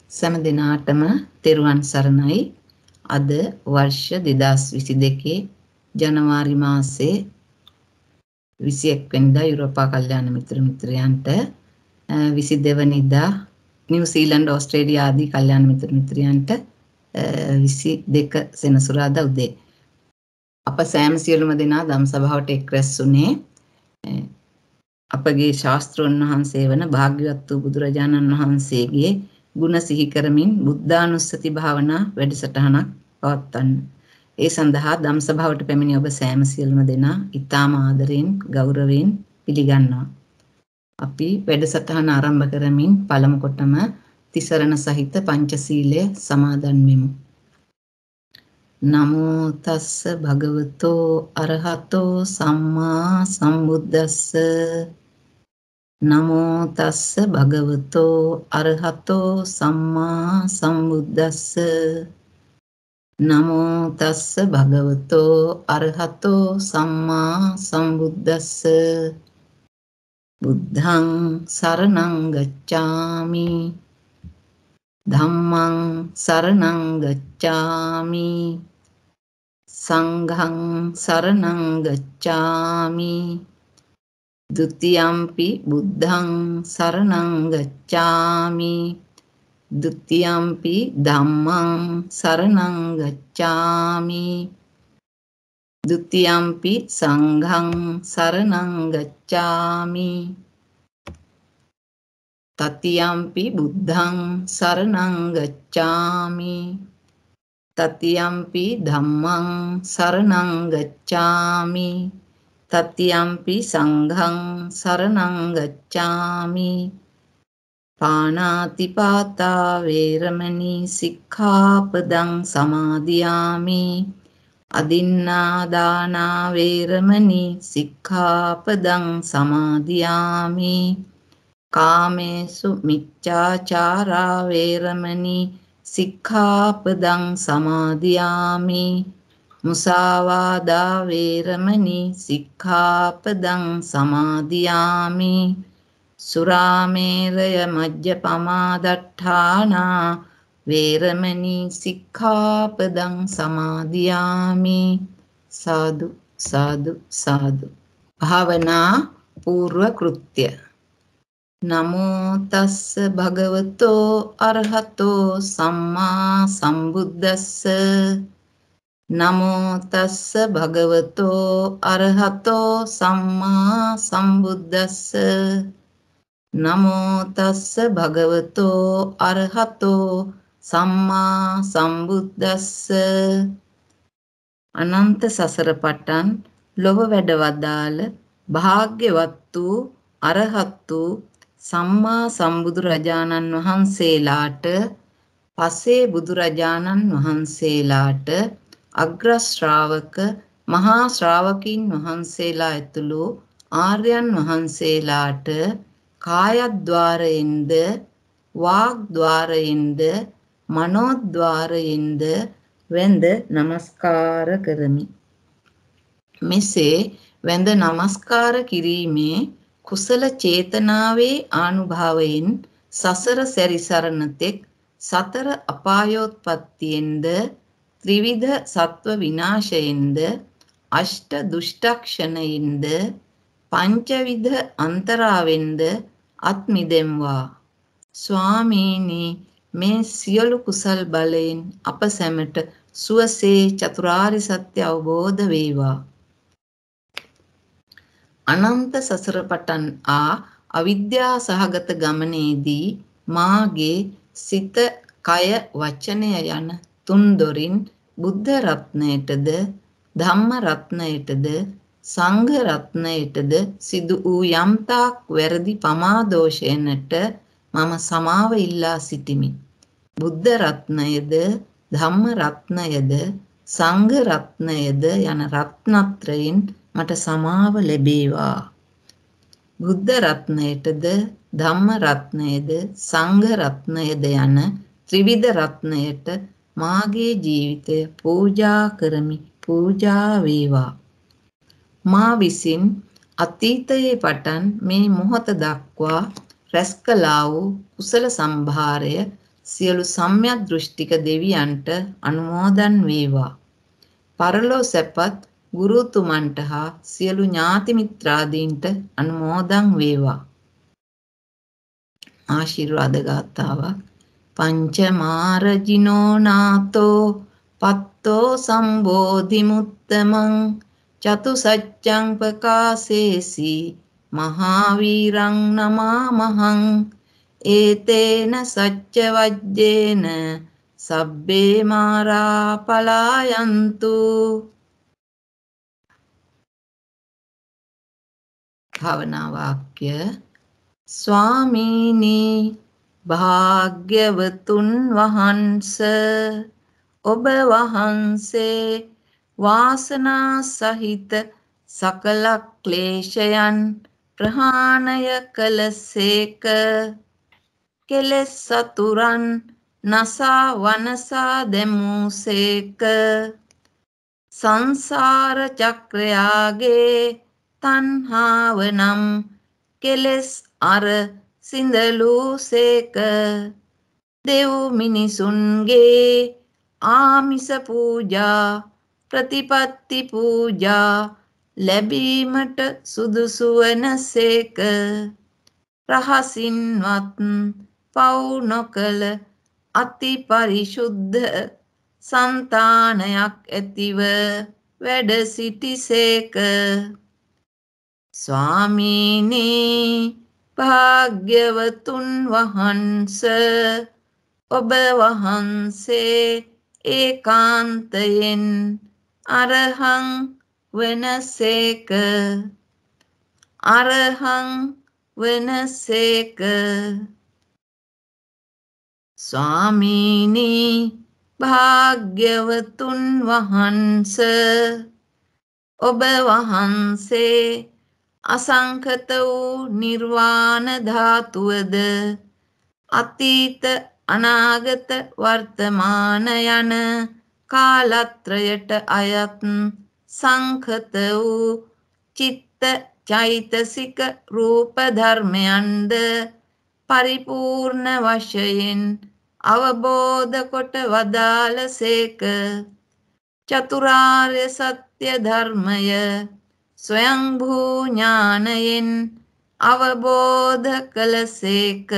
සෑම දිනාටම තෙරුවන් සරණයි. අද වර්ෂ 2022 ජනවාරි මාසේ 21 වෙනිදා යුරෝපා කල්යාණ මිත්‍රයන්ට 22 වෙනිදා නිව්සීලන්ත ඕස්ට්‍රේලියා ආදී කල්යාණ මිත්‍රයන්ට 22 සෙනසුරාදා උදේ අප සෑම සියලුම දෙනා ධම් සභාවට එක් රැස් වුණේ අපගේ ශාස්ත්‍රඥ වහන්සේ වන භාග්‍යවත් වූ බුදුරජාණන් වහන්සේගේ ගුණ සිහි කරමින් බුද්ධානුස්සති භාවනා වැඩසටහනක් පවත්වන්න. ඒ සඳහා ධම් සභාවට පැමිණි ඔබ සෑම සියලුම දෙනා ඊටාම ආදරයෙන් ගෞරවයෙන් පිළිගන්නවා. අපි වැඩසටහන ආරම්භ කරමින් පළමු කොටම තිසරණ සහිත පංචශීලය සමාදන් වෙමු. නමෝ තස්ස භගවතෝ අරහතෝ සම්මා සම්බුද්දස්ස නමෝ තස්ස භගවතෝ අරහතෝ සම්මා සම්බුද්දස්ස නමෝ තස්ස භගවතෝ අරහතෝ සම්මා සම්බුද්දස්ස බුද්ධං සරණං ගච්ඡාමි ධම්මං සරණං ගච්ඡාමි සංඝං සරණං ගච්ඡාමි ဒုတိယံ පි බුද්ධං සරණං ගච්ඡාමි ဒုတိယံ පි ධම්මං සරණං ගච්ඡාමි ဒုတိယံ පි සංඝං සරණං ගච්ඡාමි တတိယံ පි බුද්ධං සරණං ගච්ඡාමි တတိယံ පි ධම්මං සරණං ගච්ඡාමි တတိယံ පි සංඝං සරණං ගච්ඡාමි පාණාති පාතා වේරමණී සික්ඛාපදං සමාදියාමි อ දින්නා දානා වේරමණී සික්ඛාපදං සමාදියාමි කාමේසු මිච්ඡාචාරා වේරමණී සික්ඛාපදං සමාදියාමි มุสาวาดา වේරමණී සික්ඛාපදං සමාදියාමි สุราเมรย මජ්ජපමා දට්ඨානා වේරමණී සික්ඛාපදං සමාදියාමි සාදු සාදු සාදු භාවනා පූර්ව කෘත්‍ය නමෝ තස්ස භගවතෝ අරහතෝ සම්මා සම්බුද්දස්ස නමෝ තස්ස භගවතෝ අරහතෝ සම්මා සම්බුද්දස්ස නමෝ තස්ස භගවතෝ අරහතෝ සම්මා සම්බුද්දස්ස අනන්ත සසර පටන් ලොව වැඩ වදාළ භාග්‍යවත් වූ අරහත් වූ සම්මා සම්බුදුරජාණන් වහන්සේලාට පසේ බුදුරජාණන් වහන්සේලාට අග්‍ර ශ්‍රාවක මහා ශ්‍රාවකීන් වහන්සේලා ඇතුළු ආර්යයන් වහන්සේලාට කායද්්වාරයෙන්ද වාග්ද්වාරයෙන්ද මනෝද්වාරයෙන්ද වැඳ නමස්කාර කරමි. මෙසේ වැඳ නමස්කාර කිරීමේ කුසල චේතනාවේ ආනුභාවයෙන් සසර සැරිසරන තෙක් සතර අපායෝත්පත්තියෙන්ද ත්‍රිවිධ සත්ව විනාශයෙන්ද අෂ්ට දුෂ්ටක්ෂණයෙන්ද පංචවිධ අන්තරාවෙන්ද අත් මිදෙම්වා. ස්වාමීනි මේ සියලු කුසල් බලයෙන් අප සැමට සුවසේ චතුරාර්ය සත්‍ය අවබෝධ වේවා. අනන්ත සසර පටන් අවිද්‍යා සහගත ගමනේදී මාගේ සිත කය වචනය යන තුන්දොරින් බුද්ධ රත්නයටද ධම්ම රත්නයටද සංඝ රත්නයටද සිදු වූ යම්තාක් වැරදි පමාදෝෂයනට මම සමාව ඉල්ලා සිටිමි. බුද්ධ රත්නයද ධම්ම රත්නයද සංඝ රත්නයද යන රත්නත්‍රයෙන් මට සමාව ලැබේවා. බුද්ධ රත්නයටද ධම්ම රත්නයද සංඝ රත්නයද යන ත්‍රිවිධ රත්නයට මාගේ ජීවිතය පූජා කරමි. පූජා වේවා. මා විසින් අතීතයේ පටන් මේ මොහොත දක්වා රැස් කළා වූ කුසල සම්භාරය සියලු සම්‍යක් දෘෂ්ටික දෙවියන්ට අනුමෝදන් වේවා. පරලෝ සැපත් ගුරුතුමන්ට හා සියලු ඥාති මිත්‍රාදීන්ට අනුමෝදන් වේවා. ආශිර්වාද ගාථාවක්. පංචමාරජිනෝ නාතෝ පත්තෝ සම්බෝධි මුත්තමං චතු සච්ඡං ප්‍රකාශේසි මහාවීරං නමාමහං ඒතේන සච්ච වජ්ජේන සබ්බේ මාරා පලායන්තු. භාවනා වාක්‍ය. ස්වාමීනි භාග්‍යවතුන් වහන්ස, ඔබ වහන්සේ වාසනා සහිත සකල ක්ලේශයන් ප්‍රහාණය කළසේක. කෙලෙස් සතුරන් නසා වනසා දැමූසේක. සංසාර චක්‍රයාගේ තණ්හාව නම් කෙලෙස් අර සිඳලූසේක. දෙව් මිනිසුන්ගේ ආමිස පූජා ප්‍රතිපත්ති පූජා ලැබීමට සුදුසු වනසේක. රහසින්වත් පව් නොකළ අති පරිශුද්ධ సంతాනයක් ඇතිව වැඩ සිටිසේක. ස්වාමීනි භාග්‍යවතුන් වහන්ස, ඔබ වහන්සේ ඒකාන්තයෙන් අරහං වනසේක. අරහං වනසේක. ස්වාමීනි භාග්‍යවතුන් වහන්ස, ඔබ වහන්සේ අසංඛත වූ නිර්වාණ ධාතුවද අතීත අනාගත වර්තමාන යන කාලත්‍රයට අයත් සංඛත වූ චිත්ත චෛතසික රූප ධර්මයන්ද පරිපූර්ණ වශයෙන් අවබෝධ කොට වදාළසේක. චතුරාර්ය සත්‍ය ධර්මය ස්වයංභූ ඥානයෙන් අවබෝධ කළසේක.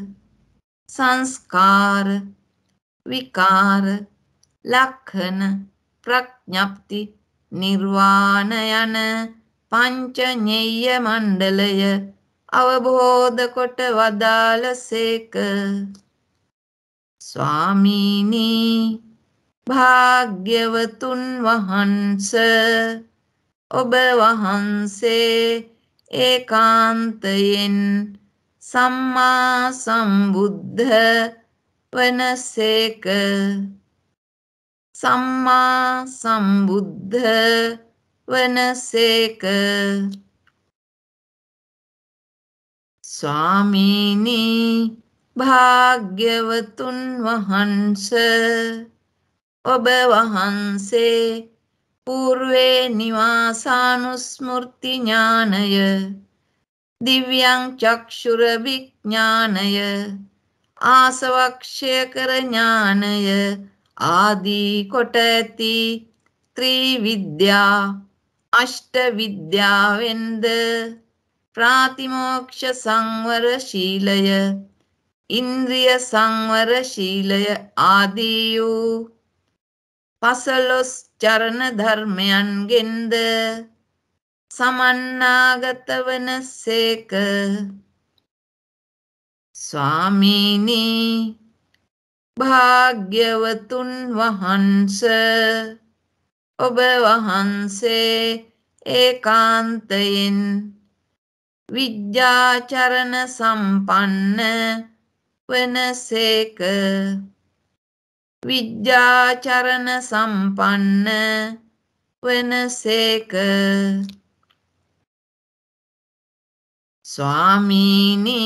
සංස්කාර විකාර ලක්ෂණ ප්‍රඥප්ති නිර්වාණ යන පංච ඤෙය්‍ය මණ්ඩලය අවබෝධ කොට වදාළසේක. ස්වාමීනි භාග්‍යවතුන් වහන්ස, ඔබ වහන්සේ ඒකාන්තයෙන් සම්මා සම්බුද්ධ වනසේක. සම්මා සම්බුද්ධ වනසේක. ස්වාමීනි භාග්‍යවතුන් වහන්ස, ඔබ වහන්සේ పూర్වේ නිවාසානුස්මෘති ඥානය, දිව්‍යං චක්ෂුර විඥානය, ආසවක්ෂය කර ඥානය ආදී කොට ඇති ත්‍රිවිද්‍යා අෂ්ට විද්‍යාවෙන්ද ප්‍රාතිමෝක්ෂ සංවර ශීලය, ඉන්ද්‍රිය සංවර ශීලය ආදී වූ 15 චරණ ධර්මයන්ගෙන්ද සමන්නාගත වනසේක. ස්වාමීනි භාග්‍යවතුන් වහන්ස, ඔබ වහන්සේ ඒකාන්තයෙන් විද්‍යාචරණ සම්පන්න වනසේක. විද්‍යාචරණ සම්පන්න වනසේක. ස්වාමීනි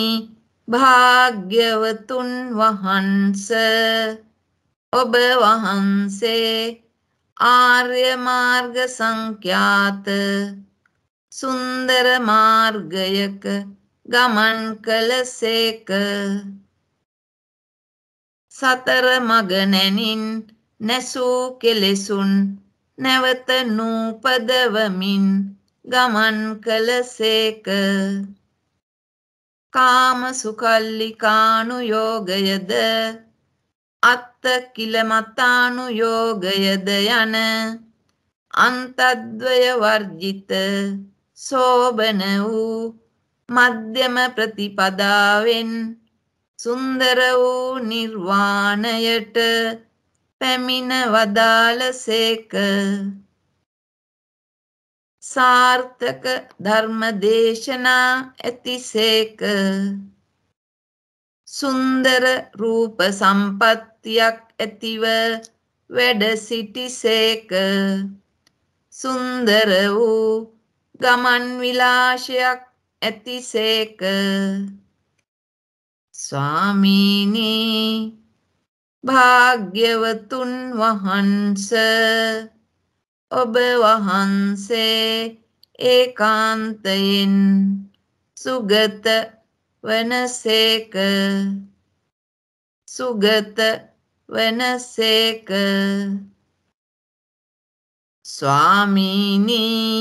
භාග්‍යවතුන් වහන්ස, ඔබ වහන්සේ ආර්ය මාර්ග සංඛ්‍යාත සුන්දර මාර්ගයක ගමන් කළසේක. සතර මග නැනින් නැසූ කෙලෙසුන් නැවත නූපදවමින් ගමන් කළසේක. කාම සුකල්ලිකානුයෝගයද අත්ත කිලමතානුයෝගයද යන අන්තද්වය වර්ජිත සෝබන වූ මධ්‍යම ප්‍රතිපදාවෙන් සුන්දර වූ නිර්වාණයට පැමිණ වදාළසේක. සාර්ථක ධර්ම දේශනා ඇතිසේක. සුන්දර රූප සම්පත්තියක් ඇතිව වැඩ සිටිසේක. සුන්දර වූ ගමන් විලාසයක් ඇතිසේක. ස්වාමීනී භාග්‍යවතුන් වහන්ස ඔබ වහන්සේ ඒකාන්තයෙන් සුගත වනසේක. සුගත වනසේක. ස්වාමීනී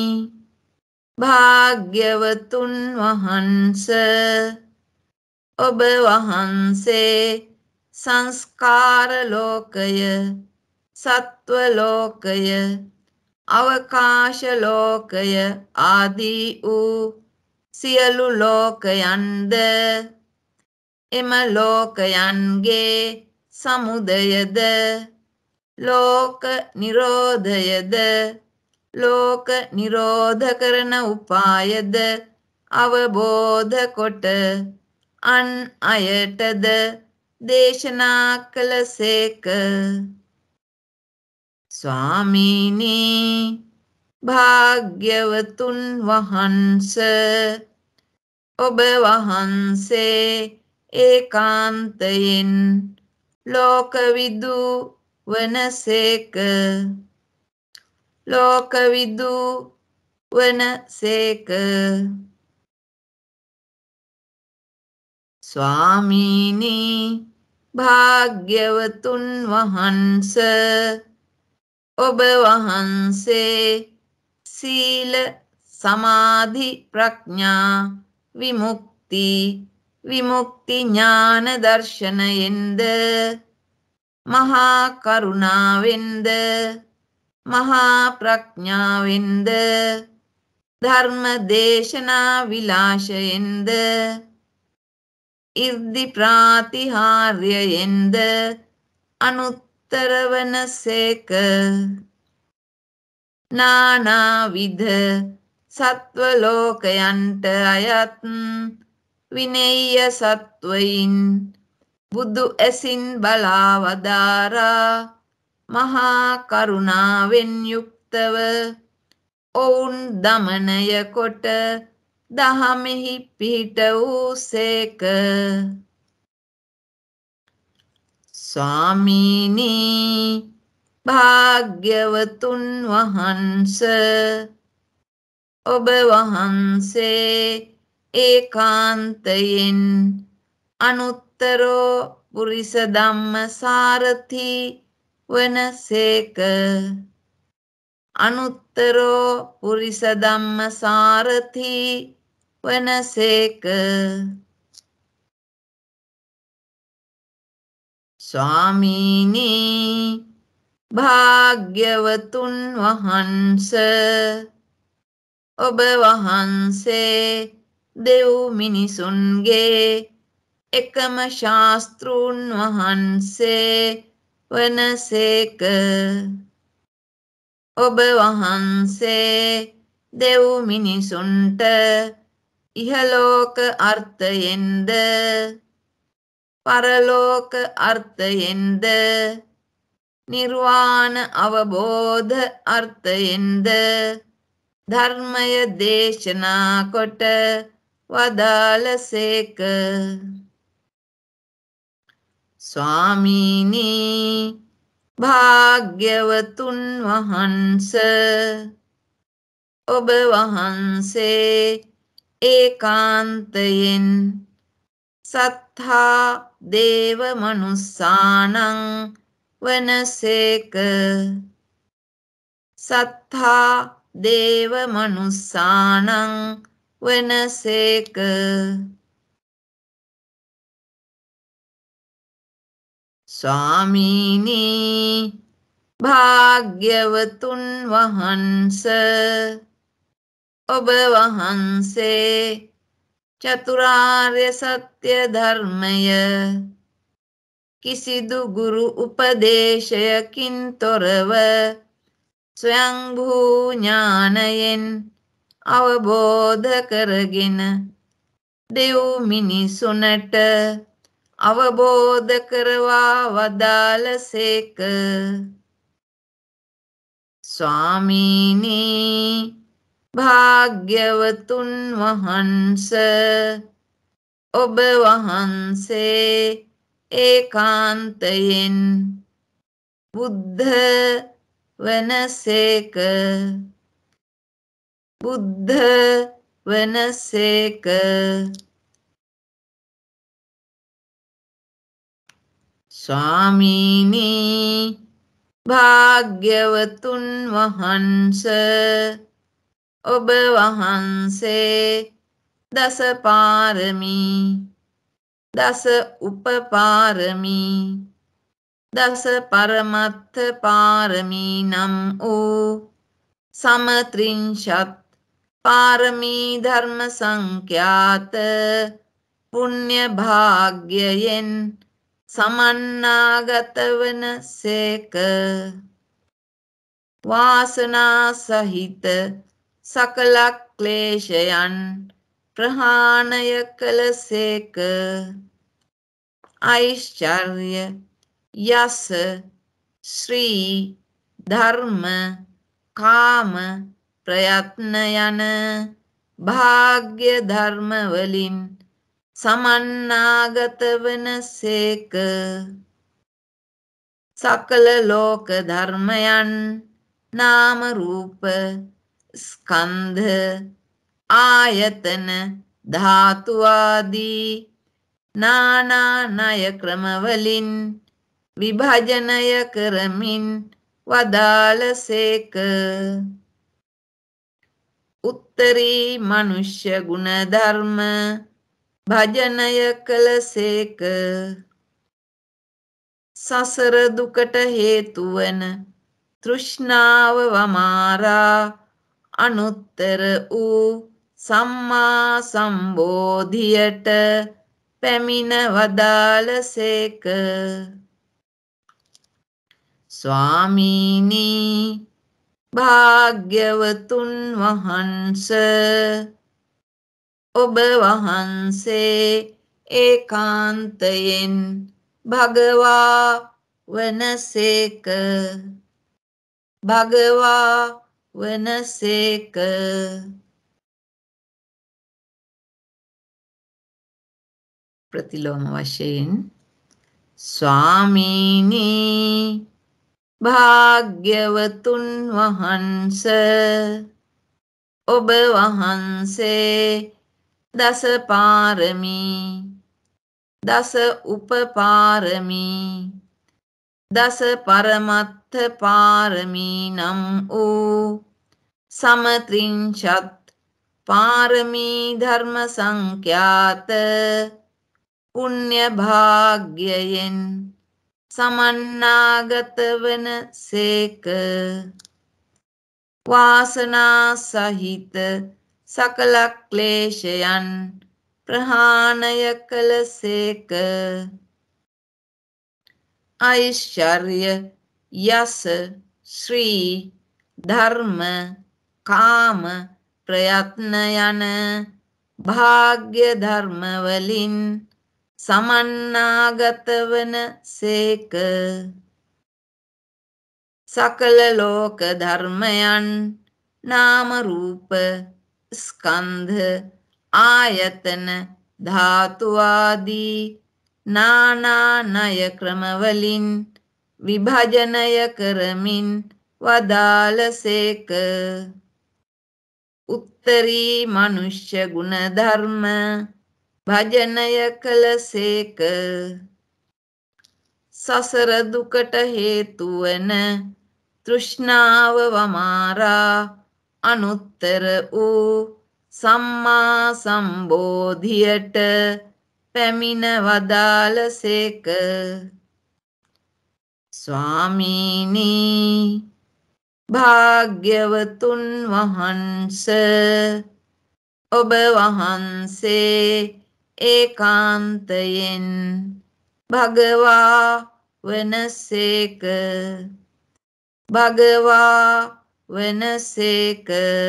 භාග්‍යවතුන් වහන්ස ඔබ වහන්සේ සංස්කාර ලෝකය, සත්ව ලෝකය, අවකාශ ලෝකය ආදී වූ සියලු ලෝකයන්ද එම ලෝකයන්ගේ සමුදයද ලෝක නිරෝධයද ලෝක නිරෝධ කරන උපායද අවබෝධ කොට අන් අයටද දේශනා කළසේක. ස්වාමීනී භාග්‍යවතුන් වහන්ස ඔබ වහන්සේ ඒකාන්තයෙන් ලෝකවිදු වනසේක. ලෝකවිදු වනසේක. ස්වාමීනී භාග්‍යවතුන් වහන්ස ඔබ වහන්සේ සීල සමාධි ප්‍රඥා විමුක්ති විමුක්ති ඥාන දර්ශනයෙන්ද මහා කරුණාවෙන්ද මහා ප්‍රඥාවෙන්ද ධර්ම දේශනා විලාසයෙන්ද ඉර්ධි ප්‍රාතිහාර්යයෙන්ද අනුත්තර වනසේක. නානාවිධ සත්ව ලෝකයන්ට අයත් විනේය සත්වයින් බුදු ඇසින් බලා වදාරා මහා කරුණාවෙන් යුක්තව ඔවුන් දමනය කොට දහමෙහි පිහිට වූසේක. ස්වාමීනී භාග්‍යවතුන් වහන්ස ඔබ වහන්සේ ඒකාන්තයෙන් අනුත්තරෝ පුරිස ධම්ම සාරථි වනසේක. අනුත්තරෝ පුරිස ධම්ම සාරථි වනසේක. ස්වාමීනී භාග්‍යවතුන් වහන්ස ඔබ වහන්සේ දෙව් මිනිසුන්ගේ එකම ශාස්තෘන් වහන්සේ වනසේක. ඔබ වහන්සේ දෙව් මිනිසුන්ට ඉහලෝක අර්ථයෙන්ද පරලෝක අර්ථයෙන්ද නිර්වාණ අවබෝධ අර්ථයෙන්ද ධර්මය දේශනා කොට වදාළසේක. ස්වාමීනී භාග්‍යවතුන් වහන්ස ඔබ වහන්සේ ඒකාන්තයෙන් සත්තා දේව මනුස්සානං වනසේක. සත්තා දේව මනුස්සානං වනසේක. ස්වාමීනි භාග්‍යවතුන් වහන්ස ඔබ වහන්සේ චතුරාර්ය සත්‍ය ධර්මය කිසිදු ගුරු උපදේශයකින් තොරව ස්වයංභූ ඥානයෙන් අවබෝධ කරගෙන දෙව් මිනිසුනට අවබෝධ කරවා වදාළසේක. ස්වාමීනි භාග්‍යවතුන් වහන්ස ඔබ වහන්සේ ඒකාන්තයෙන් බුද්ධ වනසේක. බුද්ධ වනසේක. ස්වාමීනි භාග්‍යවතුන් වහන්ස ඔබ වහන්සේ දස පාරමී දස උපපාරමී දස පරමත්ථ පාරමී නම් වූ සමත්‍රිංශත් පාරමී ධර්ම සංඛ්‍යාත පුණ්‍ය භාග්‍යයෙන් සමන්නාගත වන සේක. වාසනා සහිත සකල ක්ලේශයන් ප්‍රහාණය කළ සේක. ඓශ්චර්ය යස ශ්‍රී ධර්ම කාම ප්‍රයත්න යන භාග්‍ය ධර්ම වලින් සමන්නාගත වන සේක. සකල ලෝක ධර්මයන් නාම රූප ස්කන්ධ ආයතන ධාතු ආදී නානා ණය ක්‍රම වලින් විභජනය කරමින් වදාළසේක. උත්තරී මනුෂ්‍ය ගුණ ධර්ම භජනය කළසේක. සසර දුකට හේතු වන තෘෂ්ණාව වමාරා අනුත්තර වූ සම්මා සම්බෝධියට පැමිණ වදාළසේක. ස්වාමීනි භාග්‍යවතුන් වහන්ස ඔබ වහන්සේ ඒකාන්තයෙන් භගවා වනසේක. භගවා වනසේක. ප්‍රතිලෝම වශයෙන් ස්වාමීනි භාග්‍යවතුන් වහන්ස ඔබ වහන්සේ දස පාරමී දස උපපාරමී දස පරමත්ථ පාරමී නම් වූ සමත්‍රිංශත් පාරමී ධර්ම සංඛ්‍යාත පුණ්‍ය භාග්‍යයෙන් සමන්නාගත වන සේක. වාසනා සහිත සකල ක්ලේශයන් ප්‍රහාණය කළ සේක. ඓශ්චර්ය යස ශ්‍රී ධර්ම කාම ප්‍රයත්න යන භාග්‍ය ධර්ම වලින් සමන්නාගත වන සේක. සකල ලෝක ධර්මයන් නාම රූප ස්කන්ධ ආයතන ධාතු ආදී නානා ණය ක්‍රම වලින් විභජනය කරමින් වදාළසේක. උත්තරී මනුෂ්‍ය ගුණ ධර්ම භජනය කළසේක. සසර දුකට හේතු වන තෘෂ්ණාව වමාරා අනුත්තර වූ සම්මා සම්බෝධියට පැමිණ වදාළසේක. ස්වාමීනි භාග්‍යවතුන් වහන්ස ඔබ වහන්සේ ඒකාන්තයෙන් භගවා වනසේක. භගවා වනසේක.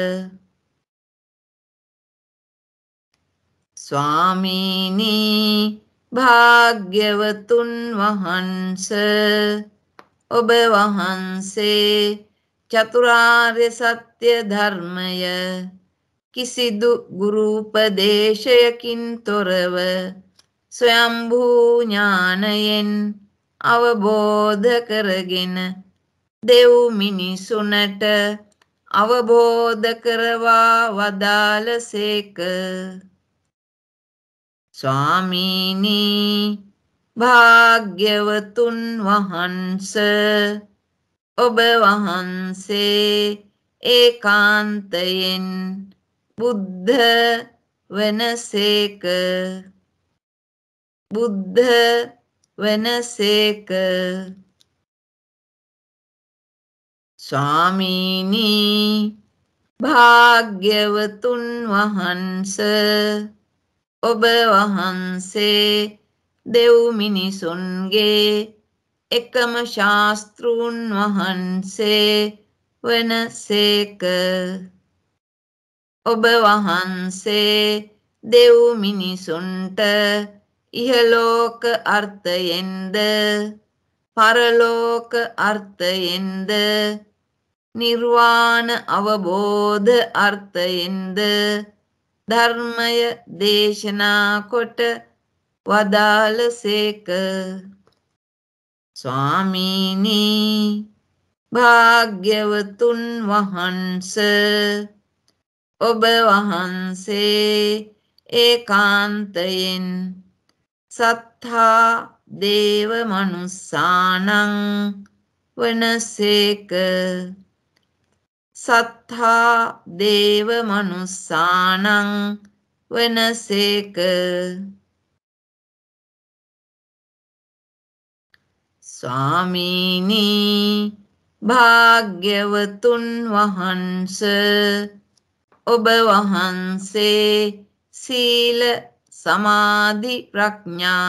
ස්වාමීනි භාග්‍යවතුන් වහන්ස ඔබ වහන්සේ චතුරාර්ය සත්‍ය ධර්මය කිසිදු ගුරුපදේශයකින් තොරව ස්වයම්භූ ඥානයෙන් අවබෝධ කරගෙන දෙව් මිනිසුනට අවබෝධ කරවා වදාළසේක. ස්වාමීනි භාග්‍යවතුන් වහන්ස ඔබ වහන්සේ ඒකාන්තයෙන් බුද්ධ වනසේක. බුද්ධ වනසේක. ස්වාමීනි භාග්‍යවතුන් වහන්ස ඔබ වහන්සේ දෙව් මිනිසුන්ගේ එකම ශාස්තෘන් වහන්සේ වනසේක. ඔබ වහන්සේ දෙව් මිනිසුන්ට ඉහලෝක අර්ථයෙන්ද පරලෝක අර්ථයෙන්ද නිර්වාණ අවබෝධ අර්ථයෙන්ද ධර්මය දේශනා කොට වදාළසේක. ස්වාමීනි භාග්‍යවතුන් වහන්ස ඔබ වහන්සේ ඒකාන්තයෙන් සත්තා දේව මනුස්සානං වනසේක. සත්තා දේව මනුස්සානං වනසේක. ස්වාමීනි භාග්‍යවතුන් වහන්ස ඔබ වහන්සේ සීල සමාධි ප්‍රඥා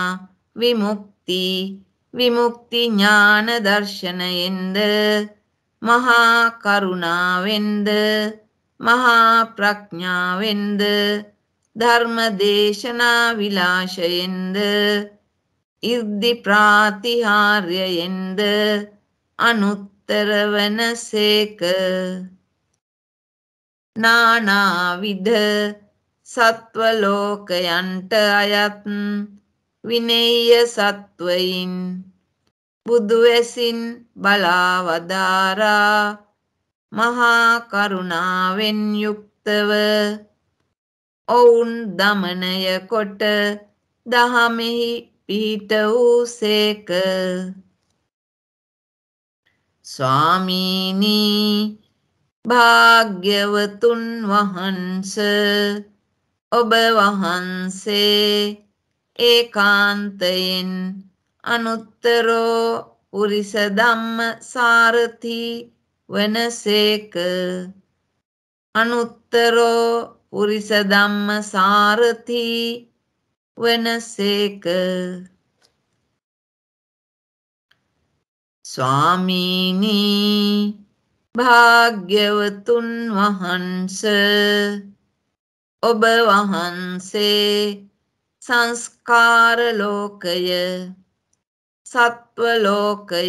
විමුක්ති ඥාන දර්ශනයෙන්ද මහා කරුණාවෙන්ද මහා ප්‍රඥාවෙන්ද ධර්ම දේශනා විලාශයෙන්ද ඉර්ධි ප්‍රාතිහාර්යයෙන්ද අනුත්තර වනසේක. නානාවිධ සත්වලෝකයන්ට අයත් විනේය සත්වයින් බුදු ඇසින් බලා වදාරා මහා කරුණාවෙන් යුක්තව ඔවුන් දමනය කොට දහමෙහි පිහිට වූසේක. ස්වාමීනි භාග්‍යවතුන් වහන්ස ඔබ වහන්සේ ඒකාන්තයෙන් අනුත්තරෝ පුරිස ධම්ම සාරථි වනසේක. අනුත්තරෝ පුරිස ධම්ම සාරථි වනසේක. ස්වාමීනි භාග්‍යවතුන් වහන්ස ඔබ වහන්සේ සංස්කාර ලෝකය සත්ව ලෝකය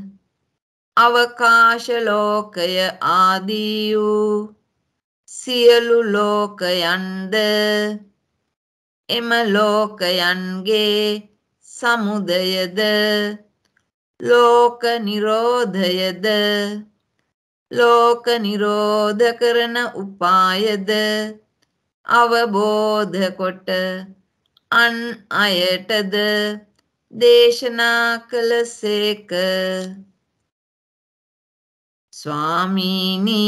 අවකාශ ලෝකය ආදී වූ සියලු ලෝකයන්ද එම ලෝකයන්ගේ සමුදයද ලෝක නිරෝධයද ලෝක නිරෝධ කරන උපායද අවබෝධ කොට අන් අයටද දේශනා කළසේක. ස්වාමීනි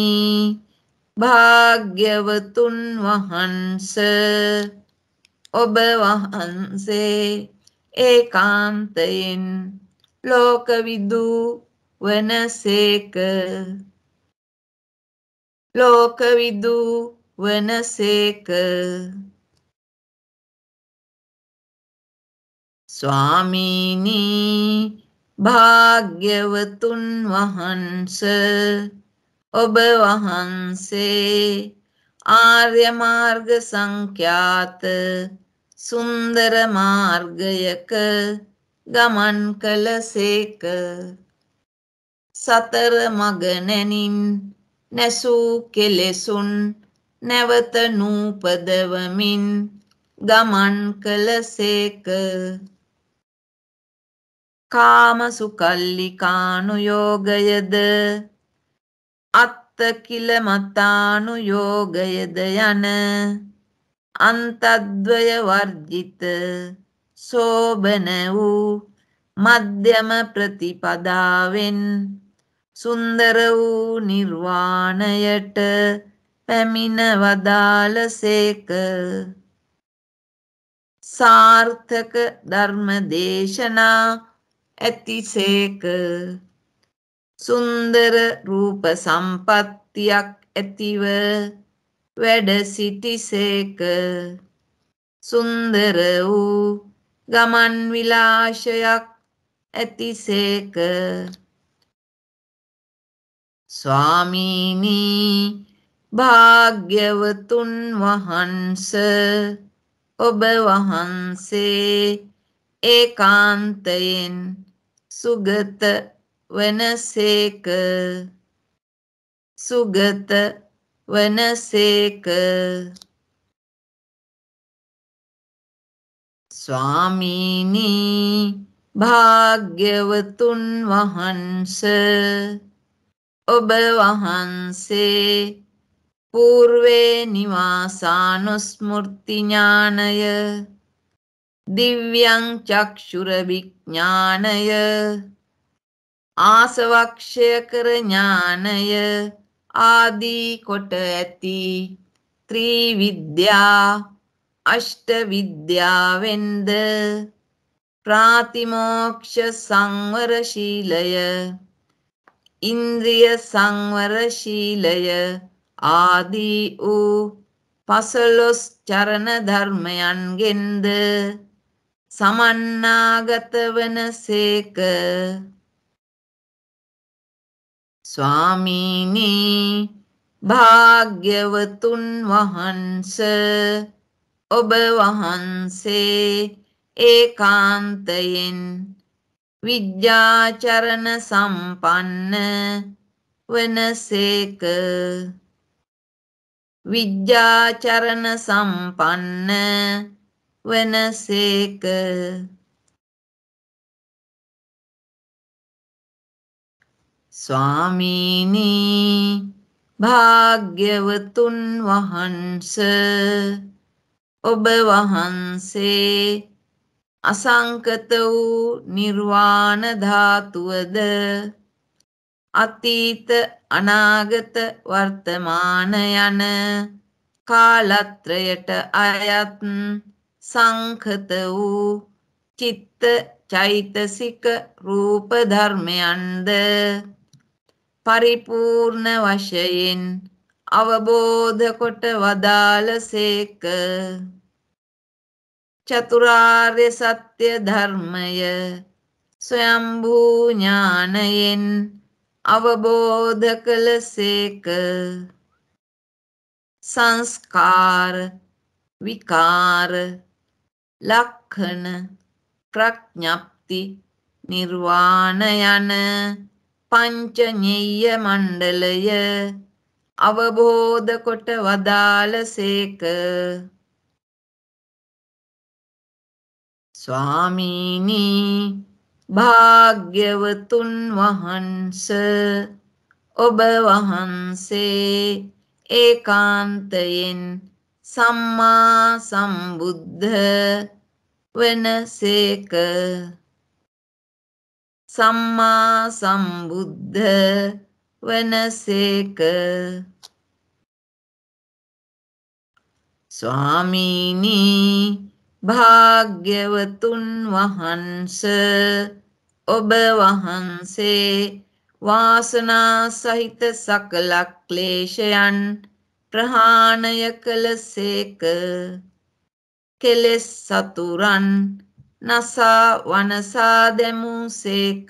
භාග්‍යවතුන් වහන්ස ඔබ වහන්සේ ඒකාන්තයෙන් ලෝකවිදු වනසේක. ලෝකවිදු වනසේක. ස්වාමීනි භාග්‍යවතුන් වහන්ස ඔබ වහන්සේ ආර්ය මාර්ග සංඛ්‍යාත සුන්දර මාර්ගයක ගමන් කළසේක. සතර මග නැනින් නැසූ කෙලෙසුන් නැවත නූපදවමින් ගමන් කළසේක. කාමසුකල්ලිකානුයෝගයද අත්තකිලමතානුයෝගයද යන අන්තද්වය වර්ජිත සෝබන වූ මධ්‍යම ප්‍රතිපදාවෙන් සුන්දර වූ නිර්වාණයට පැමිණ වදාළසේක. සාර්ථක ධර්ම දේශනා ඇතිසේක. සුන්දර රූප සම්පත්තියක් ඇතිව වැඩ සිටිසේක. සුන්දර වූ ගමන් විලාශයක් ඇතිසේක. ස්වාමීනි භාග්‍යවතුන් වහන්ස ඔබ වහන්සේ ඒකාන්තයෙන් සුගත වනසේක. සුගත වනසේක. ස්වාමීනි භාග්‍යවතුන් වහන්ස ඔබ වහන්සේ పూర్වේ නිවාසානුස්මෘති ඥානය දිව්‍යං චක්ෂුර විඥානය ආසවක්ෂය කර ඥානය ආදී කොට ඇති ත්‍රිවිද්‍යා අෂ්ට විද්‍යාවෙන්ද ප්‍රාතිමෝක්ෂ සංවර ශීලය ඉන්ද්‍රිය සංවර ශීලය ආදී වූ 15 චරණ ධර්මයන්ගෙන්ද සමන්නාගත වනසේක. ස්වාමීනි භාග්‍යවතුන් වහන්ස ඔබ වහන්සේ ඒකාන්තයෙන් විද්‍යාචරණ සම්පන්න වනසේක. විද්‍යාචරණ සම්පන්න වනසේක. ස්වාමීනි භාග්‍යවතුන් වහන්ස ඔබ වහන්සේ අසංකත වූ නිර්වාණ ධාතුවද අතීත අනාගත වර්තමාන යන කාලත්‍රයට අයත් සංඛත වූ චිත්ත චෛතසික රූප ධර්මයන්ද පරිපූර්ණ වශයෙන් අවබෝධ කොට වදාළසේක. චතුරාර්ය සත්‍ය ධර්මය ස්වයම්භූ ඥානයෙන් අවබෝධ කළසේක. සංස්කාර විකාර ලක්ඛණ ප්‍රඥප්ති නිර්වාණ යන පංචඤ්ඤය මණ්ඩලය අවබෝධ කොට වදාළසේක. ස්වාමීනි භාග්‍යවතුන් වහන්ස ඔබ වහන්සේ ඒකාන්තයෙන් සම්මා සම්බුද්ධ වනසේක. සම්මා සම්බුද්ධ වනසේක. ස්වාමීනි භාග්‍යවතුන් වහන්ස ඔබ වහන්සේ වාසනා සහිත සකල ක්ලේශයන් ප්‍රහාණය කළසේක. කෙලෙස් සතුරන් නසා වනසා දැමූසේක.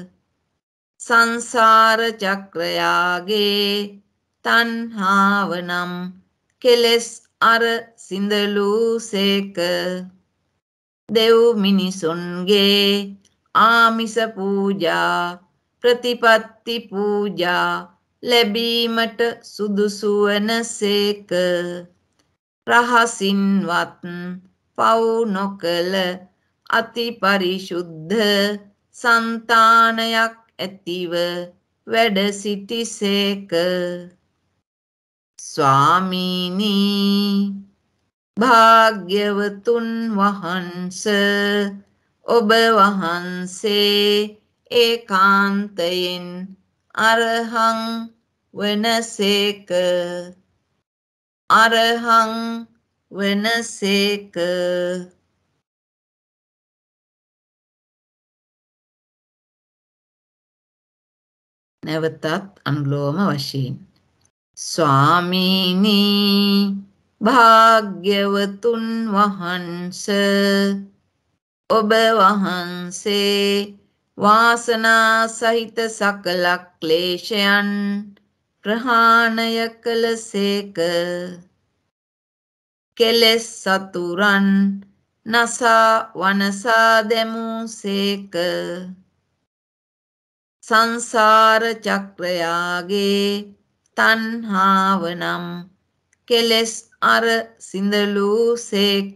සංසාර චක්‍රයාගේ තණ්හාව නම් කෙලෙස් අර සිඳලූසේක. දෙව් මිනිසුන්ගේ ආමිස පූජා ප්‍රතිපත්ති පූජා ලැබීමට සුදුසු වනසේක. රහසින්වත් පව් නොකළ අති පරිශුද්ධ సంతాනයක් ඇතිව වැඩ සිටිසේක. ස්වාමීනි භාග්‍යවතුන් වහන්ස ඔබ වහන්සේ ඒකාන්තයෙන් අරහං වනසේක. අරහං වනසේක. නැවතත් අනුලෝම වශයෙන්. ස්වාමීනි භාග්‍යවතුන් වහන්ස ඔබ වහන්සේ වාසනා සහිත සකල ක්ලේශයන් ප්‍රහාණය කළසේක. කෙලෙස් සතුරන් නසා වනසා දැමූසේක. සංසාර චක්‍රයාගේ තණ්හාව නම් කෙලෙස් අර සිඳලූසේක.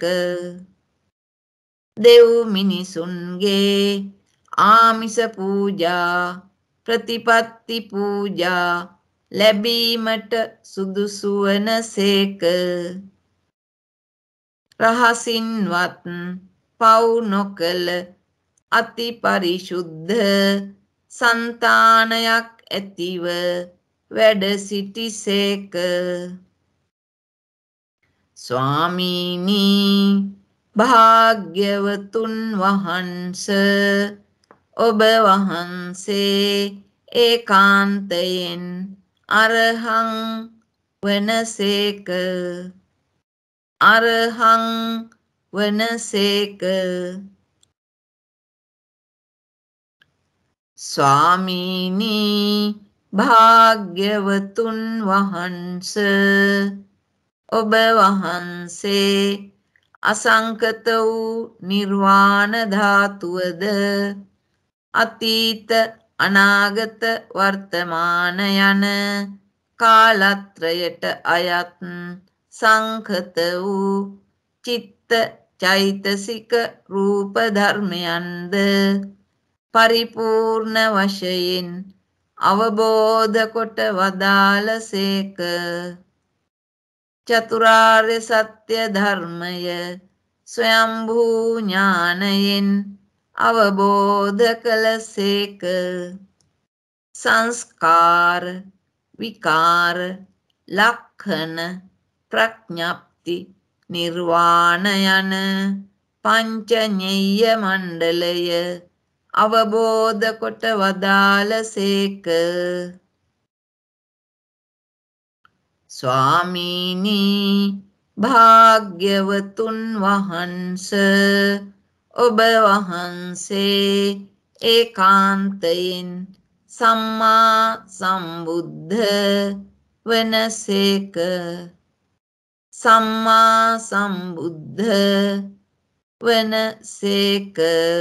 දෙව් මිනිසුන්ගේ ආමිස පූජා ප්‍රතිපත්ති පූජා ලැබීමට සුදුසු වනසේක. රහසින්වත් පව් නොකළ අති පරිශුද්ධ సంతాනයක් ඇතිව වැඩ සිටිසේක. ස්වාමීනි භාග්‍යවතුන් වහන්ස ඔබ වහන්සේ ඒකාන්තයෙන් අරහං වනසේක. අරහං වනසේක. ස්වාමීනි භාග්‍යවතුන් වහන්ස ඔබ වහන්සේ අසංකත වූ නිර්වාණ ධාතුවද අතීත අනාගත වර්තමාන යන කාලත්‍රයට අයත් සංඛත වූ චිත්ත චෛතසික රූප ධර්මයන්ද පරිපූර්ණ වශයෙන් අවබෝධ කොට වදාළසේක. චතුරාර්ය සත්‍ය ධර්මය ස්වයම්භූ ඥානයෙන් අවබෝධ කළසේක. සංස්කාර විකාර ලක්ඛණ ප්‍රඥප්ති නිර්වාණ යන පංචඤ්ඤය මණ්ඩලය අවබෝධ කොට වදාළසේක. ස්වාමීනි භාග්‍යවතුන් වහන්ස ඔබ වහන්සේ ඒකාන්තයෙන් සම්මා සම්බුද්ධ වනසේක. සම්මා සම්බුද්ධ වනසේක.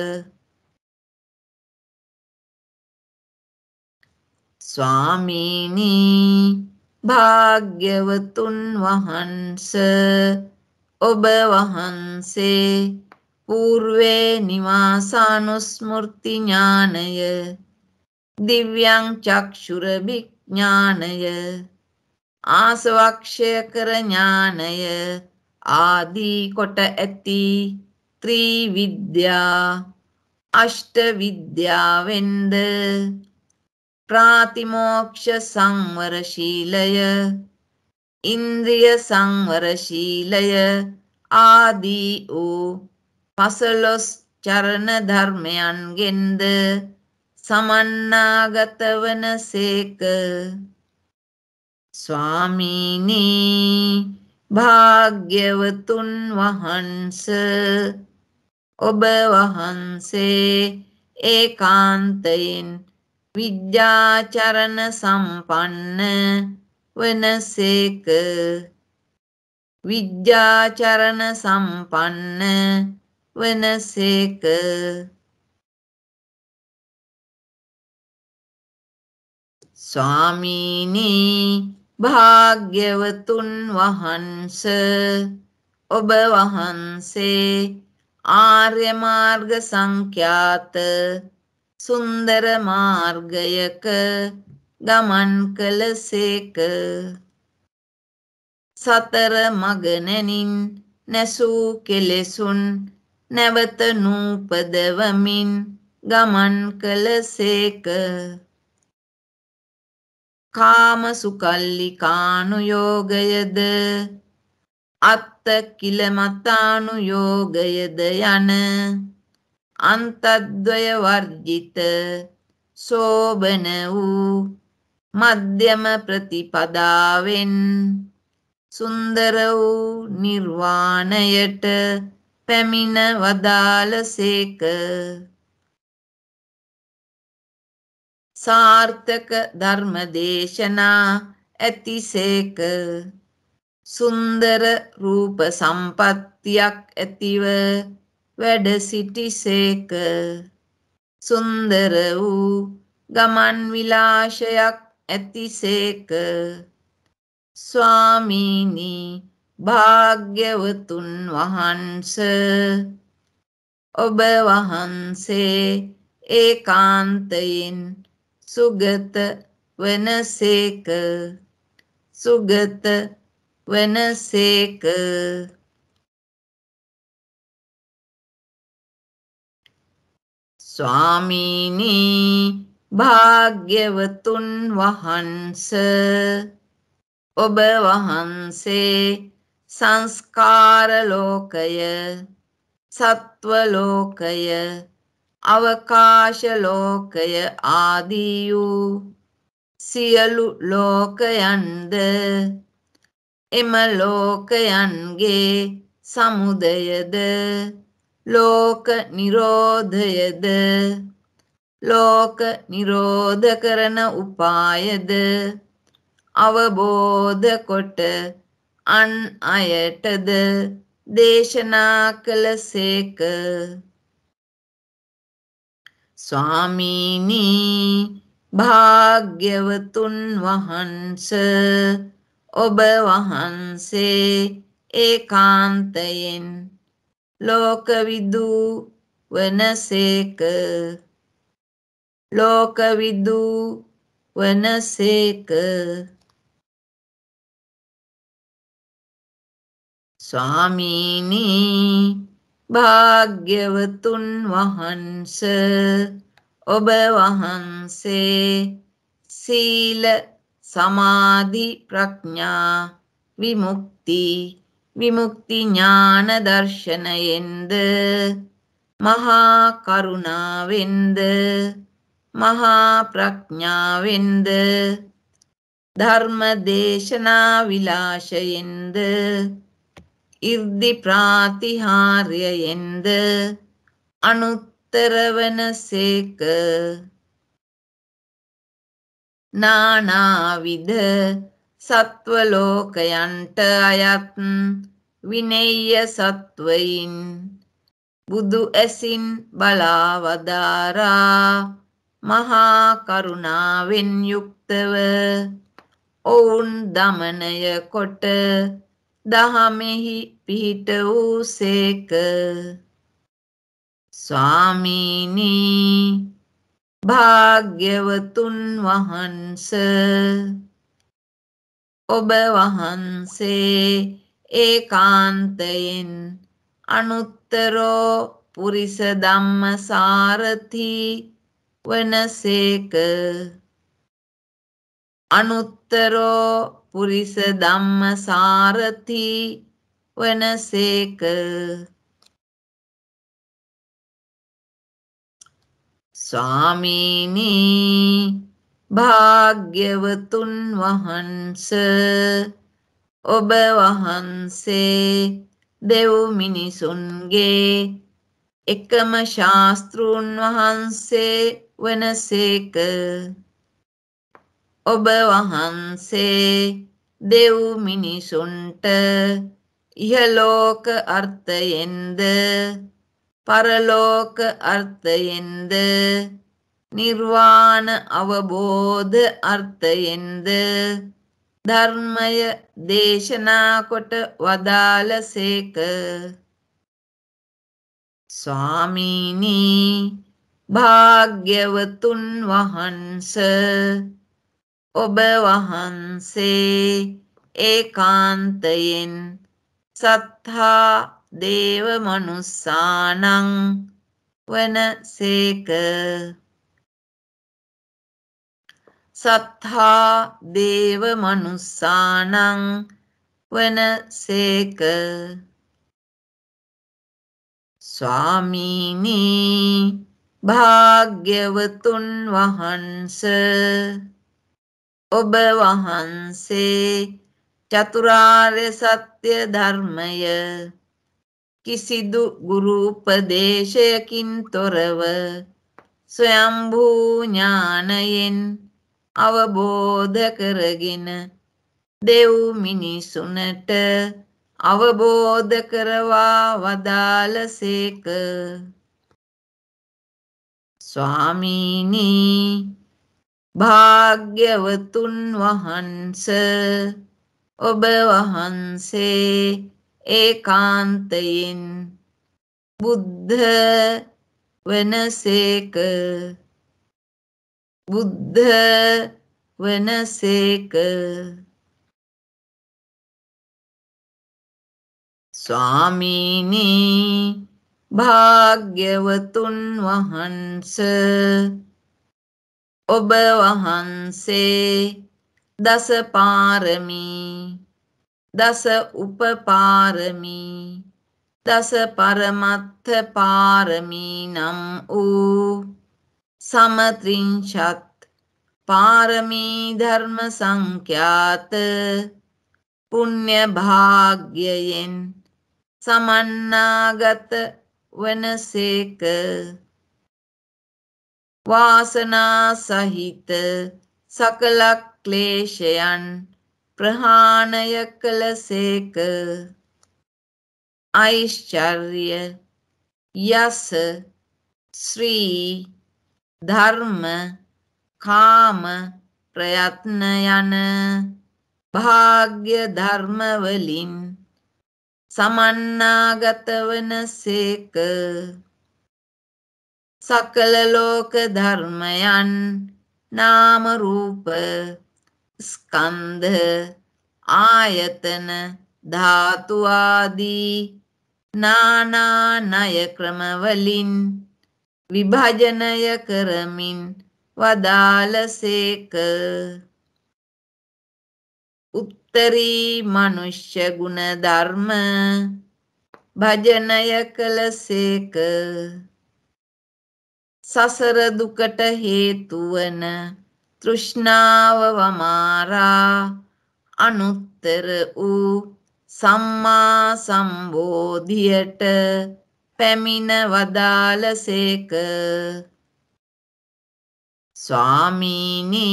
ස්වාමීනි භාග්‍යවතුන් වහන්ස ඔබ වහන්සේ పూర్වේ නිවාසානුස්මෘති ඥානය දිව්‍යං චක්ෂුර විඥානය ආසවක්ෂය කර ඥානය ආදී කොට ඇති ත්‍රිවිද්‍යා අෂ්ට විද්‍යාවෙන්ද ප්‍රාතිමෝක්ෂ සංවර ශීලය, ඉන්ද්‍රිය සංවර ශීලය ආදී වූ 15 චරණ ධර්මයන්ගෙන්ද සමන්නාගත වන සේක. ස්වාමීනි භාග්‍යවතුන් වහන්ස, ඔබ වහන්සේ ඒකාන්තයෙන් විද්‍යාචරණ සම්පන්න වනසේක. විද්‍යාචරණ සම්පන්න වනසේක. ස්වාමීනි භාග්‍යවතුන් වහන්ස, ඔබ වහන්සේ ආර්ය මාර්ග සංඛ්‍යාත සුන්දර මාර්ගයක ගමන් කළසේක. සතර මග නැනින් නැසූ කෙලෙසුන් නැවත නූපදවමින් ගමන් කළසේක. කාම සුකල්ලිකානුයෝගයද අත්ත කිලමතානුයෝගයද යන අන්තද්වය වර්ජිත සෝබන වූ මධ්‍යම ප්‍රතිපදාවෙන් සුන්දර වූ නිර්වාණයට පැමිණ වදාළසේක. සාර්ථක ධර්ම දේශනා ඇතිසේක. සුන්දර රූප සම්පත්තියක් ඇතිව වැඩ සිටිසේක. සුන්දර වූ ගමන් විලාසයක් ඇතිසේක. ස්වාමීනි භාග්‍යවතුන් වහන්ස, ඔබ වහන්සේ ඒකාන්තයෙන් සුගත වනසේක. සුගත වනසේක. ස්වාමීනි භාග්‍යවතුන් වහන්ස, ඔබ වහන්සේ සංස්කාර ලෝකය, සත්ව ලෝකය, අවකාශ ලෝකය ආදී වූ සියලු ලෝකයන්ද එම ලෝකයන්ගේ සමුදයද ලෝක නිරෝධයද ලෝක නිරෝධ කරන උපායද අවබෝධ කොට අන් අයටද දේශනා කළසේක. ස්වාමීනි භාග්‍යවතුන් වහන්ස, ඔබ වහන්සේ ඒකාන්තයෙන් ලෝකවිදු වනසේක. ලෝකවිදු වනසේක. ස්වාමීනි භාග්‍යවතුන් වහන්ස, ඔබ වහන්සේ සීල සමාධි ප්‍රඥා විමුක්ති විමුක්ති ඥාන දර්ශනයෙන්ද මහා කරුණාවෙන්ද මහා ප්‍රඥාවෙන්ද ධර්ම දේශනා විලාසයෙන්ද ඉර්ධි ප්‍රාතිහාර්යයෙන්ද අනුත්තර වනසේක. නානාවිධ සත්ව ලෝකයන්ට අයත් විනේය සත්වයින් බුදු ඇසින් බලා වදාරා මහා කරුණාවෙන් යුක්තව ඔවුන් දමනය කොට දහමෙහි පිහිට වූසේක. ස්වාමීනි භාග්‍යවතුන් වහන්ස, ඔබ වහන්සේ ඒකාන්තයෙන් අනුත්තරෝ පුරිස ධම්ම සාරථි වනසේක. අනුත්තරෝ පුරිස ධම්ම සාරථි වනසේක. ස්වාමීනි භාග්‍යවතුන් වහන්ස ඔබ වහන්සේ දෙව් මිනිසුන්ගේ එකම ශාස්තෘන් වහන්සේ වනසේක. ඔබ වහන්සේ දෙව් මිනිසුන්ට ඉහලෝක අර්ථයෙන්ද පරලෝක අර්ථයෙන්ද නිර්වාණ අවබෝධ අර්ථයෙන්ද ධර්මය දේශනා කොට වදාළසේක. ස්වාමීනි භාග්‍යවතුන් වහන්ස ඔබ වහන්සේ ඒකාන්තයෙන් සත්තා දේව මනුස්සානං වනසේක. සත්තා දේව මනුස්සානං වනසේක. ස්වාමීනි භාග්‍යවතුන් වහන්ස ඔබ වහන්සේ චතුරාර්ය සත්‍ය ධර්මය කිසිදු ගුරු උපදේශයකින් තොරව ස්වයම්භූ ඥානයෙන් අවබෝධ කරගෙන දෙව් මිනිසුනට අවබෝධ කරවා වදාළසේක. ස්වාමීනි භාග්‍යවතුන් වහන්ස ඔබ වහන්සේ ඒකාන්තයෙන් බුද්ධ වනසේක. බුද්ධ වනසේක. ස්වාමීනි භාග්‍යවතුන් වහන්ස ඔබ වහන්සේ දස පාරමී දස උපපාරමී දස පරමත්ථ පාරමී නම් වූ සමත්‍රිංශත් පාරමී ධර්ම සංඛ්‍යාත පුණ්‍ය භාග්‍යයෙන් සමන්නාගත වනසේක. වාසනා සහිත සකල ක්ලේශයන් ප්‍රහාණය කළසේක. ඓශ්චර්ය යස ශ්‍රී ධර්ම කාම ප්‍රයත්න යන භාග්‍ය ධර්ම වලින් සමන්නාගත වනසේක. සකල ලෝක ධර්මයන් නාම රූප ස්කන්ධ ආයතන ධාතු ආදී නානා ණය ක්‍රම වලින් විභජනය කරමින් වදාළසේක. උත්තරී මනුෂ්‍ය ගුණ ධර්ම භජනය කළසේක. සසර දුකට හේතු වන තෘෂ්ණාව වමාරා අනුත්තර වූ සම්මා සම්බෝධියට පැමිණ වදාළසේක. ස්වාමීනි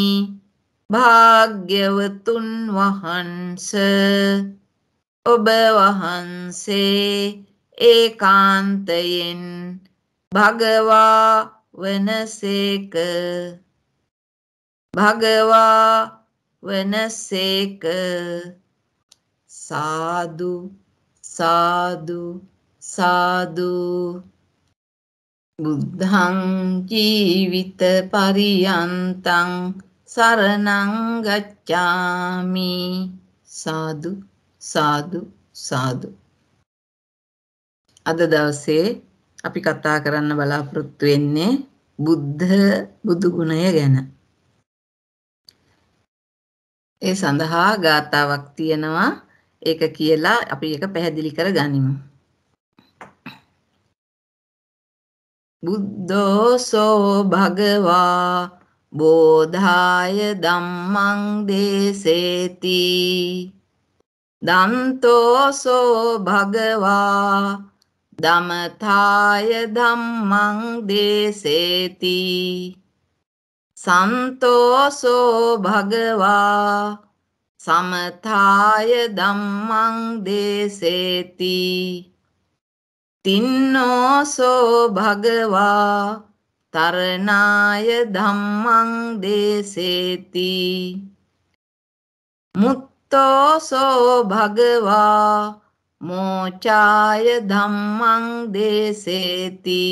භාග්‍යවතුන් වහන්ස ඔබ වහන්සේ ඒකාන්තයෙන් භගවා වනසේක. භගවා වනසේක. සාදු සාදු සාදු. බුද්ධං ජීවිත පරියන්තං සරණං ගච්ඡාමි. සාදු සාදු සාදු. අද දවසේ අපි කතා කරන්න බලාපොරොත්තු වෙන්නේ බුදු ගුණය ගැන. ඒ සඳහා ගාථාවක් තියෙනවා. ඒක කියලා අපි ඒක පැහැදිලි කරගනිමු. බුද්ධෝසෝ භගවා බෝධාය ධම්මං දේසේති. දන්තෝසෝ භගවා දමථාය ධම්මං දේසේති. සන්තෝසෝ භගවා සමථාය ධම්මං දේසේති. තින්නෝසෝ භගවා තරණාය ධම්මං දේසේති. මුත්තෝසෝ භගවා මෝචාය ධම්මං දේසේති.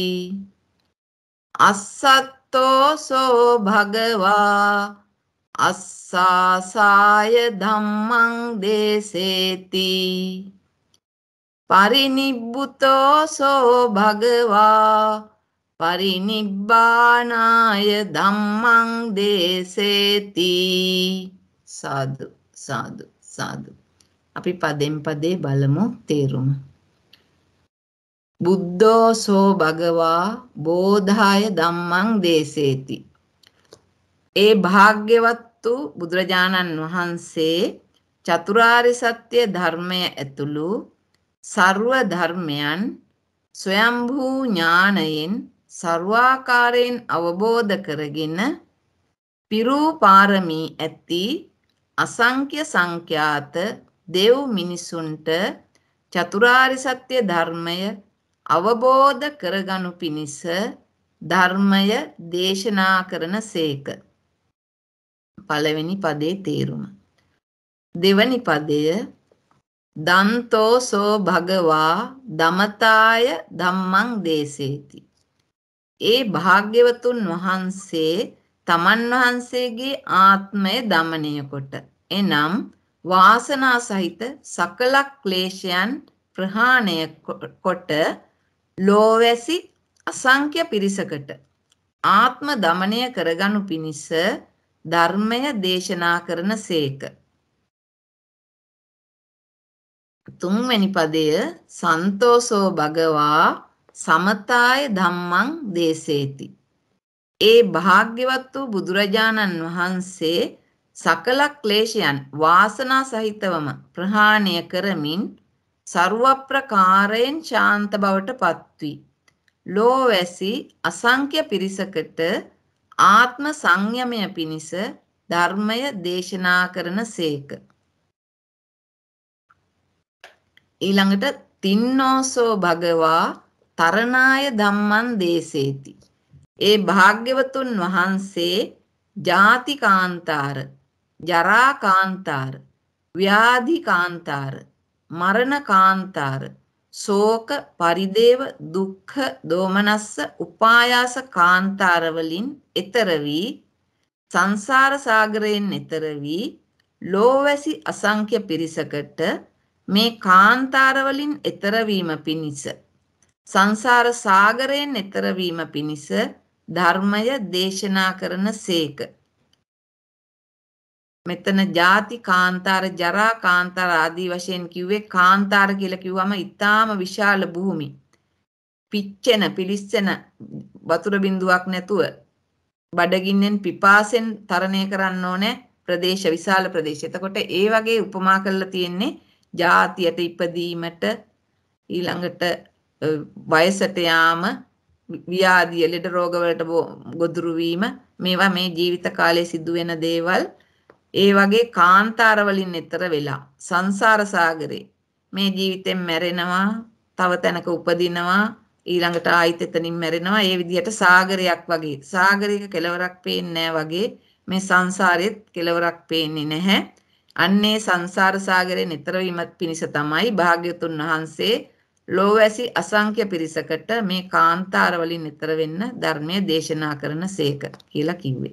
අස්සත්තෝසෝ භගවා අස්සාසාය ධම්මං දේසේති. පරිනිබ්බුතෝසෝ භගවා පරිනිබ්බානාය ධම්මං දේසේති. සාදු සාදු සාදු. අපි පදෙන් පදේ බලමු තේරුම. බුද්ධෝසෝ භගවා බෝධාය ධම්මං දේසේති. ඒ භාග්‍යවත් වූ බුදුරජාණන් වහන්සේ චතුරාර්ය සත්‍ය ධර්මය ඇතුළු සර්ව ධර්මයන් ස්වයම්භූ ඥානයෙන් සර්වාකාරයෙන් අවබෝධ කරගෙන පිරූ පාරමී ඇති අසංඛ්‍ය සංඛ්‍යාත දෙව් මිනිසුන්ට චතුරාර්ය සත්‍ය ධර්මය අවබෝධ කරගනු පිණිස ධර්මය දේශනා කරන සේක. පළවෙනි පදේ තේරුම. දෙවැනි පදය දන්තෝසෝ භගවා දමතාය ධම්මං දේසේති. ඒ භාග්‍යවතුන් වහන්සේ තමන් වහන්සේගේ ආත්මය දමනය කොට එනම් වාසනා සහිත සකල ක්ලේශයන් ප්‍රහාණය කොට ලෝවැසි අසංඛ්‍ය පිරිසකට ආත්ම දමනය කරගනු පිණිස ධර්මය දේශනා කරන සේක. තුන්වැනි පදය සන්තෝසෝ භගවා සමතාය ධම්මං දේසේති. ඒ භාග්‍යවත් වූ බුදුරජාණන් වහන්සේ සකල ක්ලේශයන් වාසනා සහිතවම ප්‍රහාණය කරමින් සර්ව ප්‍රකාරයෙන් ශාන්ත බවට පත්වී ලෝවැසි අසංඛ්‍ය පිරිසකට ආත්ම සංයමය පිණිස ධර්මය දේශනා කරන සේක. ඊළඟට තින්නෝසෝ භගවා තරණාය ධම්මං දේසේති. ඒ භාග්‍යවතුන් වහන්සේ ජාති කාන්තාර, ජරා කාන්තාර, ව්‍යාධි කාන්තාර, මරණ කාන්තාර, ශෝක පරිදේව දුක්ඛ දෝමනස්ස උපායාස කාන්තාර වලින් එතර වී සංසාර සාගරයෙන් එතර වී ලෝවැසි අසංඛ්‍ය පිරිසකට මේ කාන්තාර වලින් එතර වීම පිණිස සංසාර සාගරයෙන් එතර වීම පිණිස ධර්මය දේශනා කරන සේක. මෙතන ජාති කාන්තාර, ජරා කාන්තාර ආදී වශයෙන් කිව්වේ කාන්තාර කියලා කිව්වම ඊටාම විශාල භූමි. පිච්චෙන, පිලිස්සෙන වතුර බිඳුවක් නැතුව බඩගින්නෙන් පිපාසෙන් තරණය කරන්න ඕනේ ප්‍රදේශ, විශාල ප්‍රදේශ. එතකොට ඒ වගේ උපමා කරලා තියෙන්නේ ජාතියට ඉපදීමට, ඊළඟට වයසට යාම, ව්‍යාධිය, ලෙඩ රෝග වලට ගොදුරු වීම, මේවා මේ ජීවිත කාලයේ සිදුවෙන දේවල්. ඒ වගේ කාන්තාර වලින් එතර වෙලා සංසාර සාගරේ මේ ජීවිතෙන් මැරෙනවා, තව තැනක උපදිනවා, ඊළඟට ආයිත් එතනින් මැරෙනවා. ඒ විදිහට සාගරයක් වගේ, සාගරයක කෙලවරක් පේන්නේ නැහැ වගේ මේ සංසාරෙත් කෙලවරක් පේන්නේ නැහැ. අන්නේ සංසාර සාගරයෙන් එතර වීම පිණිස තමයි භාග්‍යවතුන් වහන්සේ ලෝවැසි අසංඛ්‍ය පිරිසකට මේ කාන්තාර වලින් එතර වෙන්න ධර්මය දේශනා කරන සේක කියලා කිව්වේ.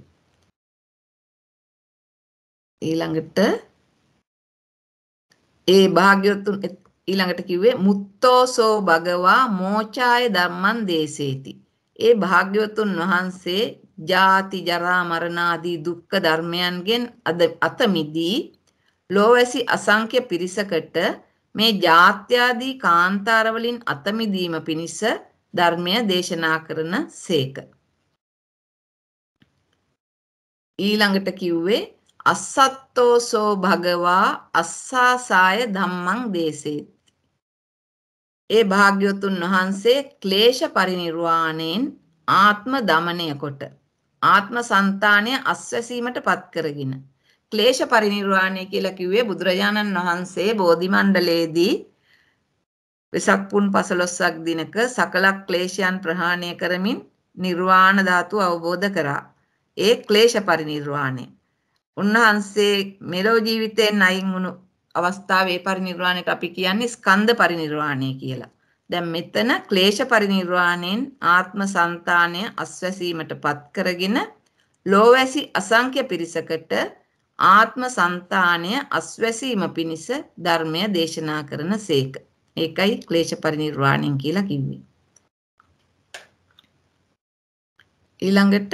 ඊළඟට ඒ භාග්‍යවතුන් ඊළඟට කිව්වේ මුත්තෝසෝ භගවා මෝචාය ධම්මං දේසේති. ඒ භාග්‍යවතුන් වහන්සේ ජාති ජරා මරණ ආදී දුක්ඛ ධර්මයන්ගෙන් අත මිදී ලෝවැසි අසංඛ්‍ය පිරිසකට මේ ජාත්‍යාදී කාන්තාර වලින් අත මිදීම පිණිස ධර්මය දේශනා කරන සේක. ඊළඟට කිව්වේ අස්සත්තෝසෝ භගවා අස්සාසාය ධම්මං දේසේති. ඒ භාග්‍යවතුන් වහන්සේ ක්ලේශ පරිනිර්වාණයෙන් ආත්ම දමනය කොට ආත්ම సంతානය අස්වැසීමට පත් කරගෙන ක්ලේශ පරිනිර්වාණය කියලා කිව්වේ බුදුරජාණන් වහන්සේ බෝධි මණ්ඩලයේදී වෙසක් පුන් 15ක් දිනක සකල ක්ලේශයන් ප්‍රහාණය කරමින් නිර්වාණ ධාතුව අවබෝධ කරා. ඒ ක්ලේශ පරිනිර්වාණය. උන්වහන්සේ මෙලොව ජීවිතයෙන් අයින් වුණු අවස්ථාවේ පරිනිර්වාණයට අපි කියන්නේ ස්කන්ධ පරිනිර්වාණය කියලා. දැන් මෙතන ක්ලේශ පරිනිර්වාණයෙන් ආත්ම సంతානය අස්වැසීමට පත් කරගෙන ලෝවැසි අසංඛ්‍ය පිරිසකට ආත්ම సంతානය අස්වැසීම පිණිස ධර්මය දේශනා කරන සේක. ඒකයි ක්ලේශ පරිනිර්වාණයෙන් කියලා කිව්වේ. ඊළඟට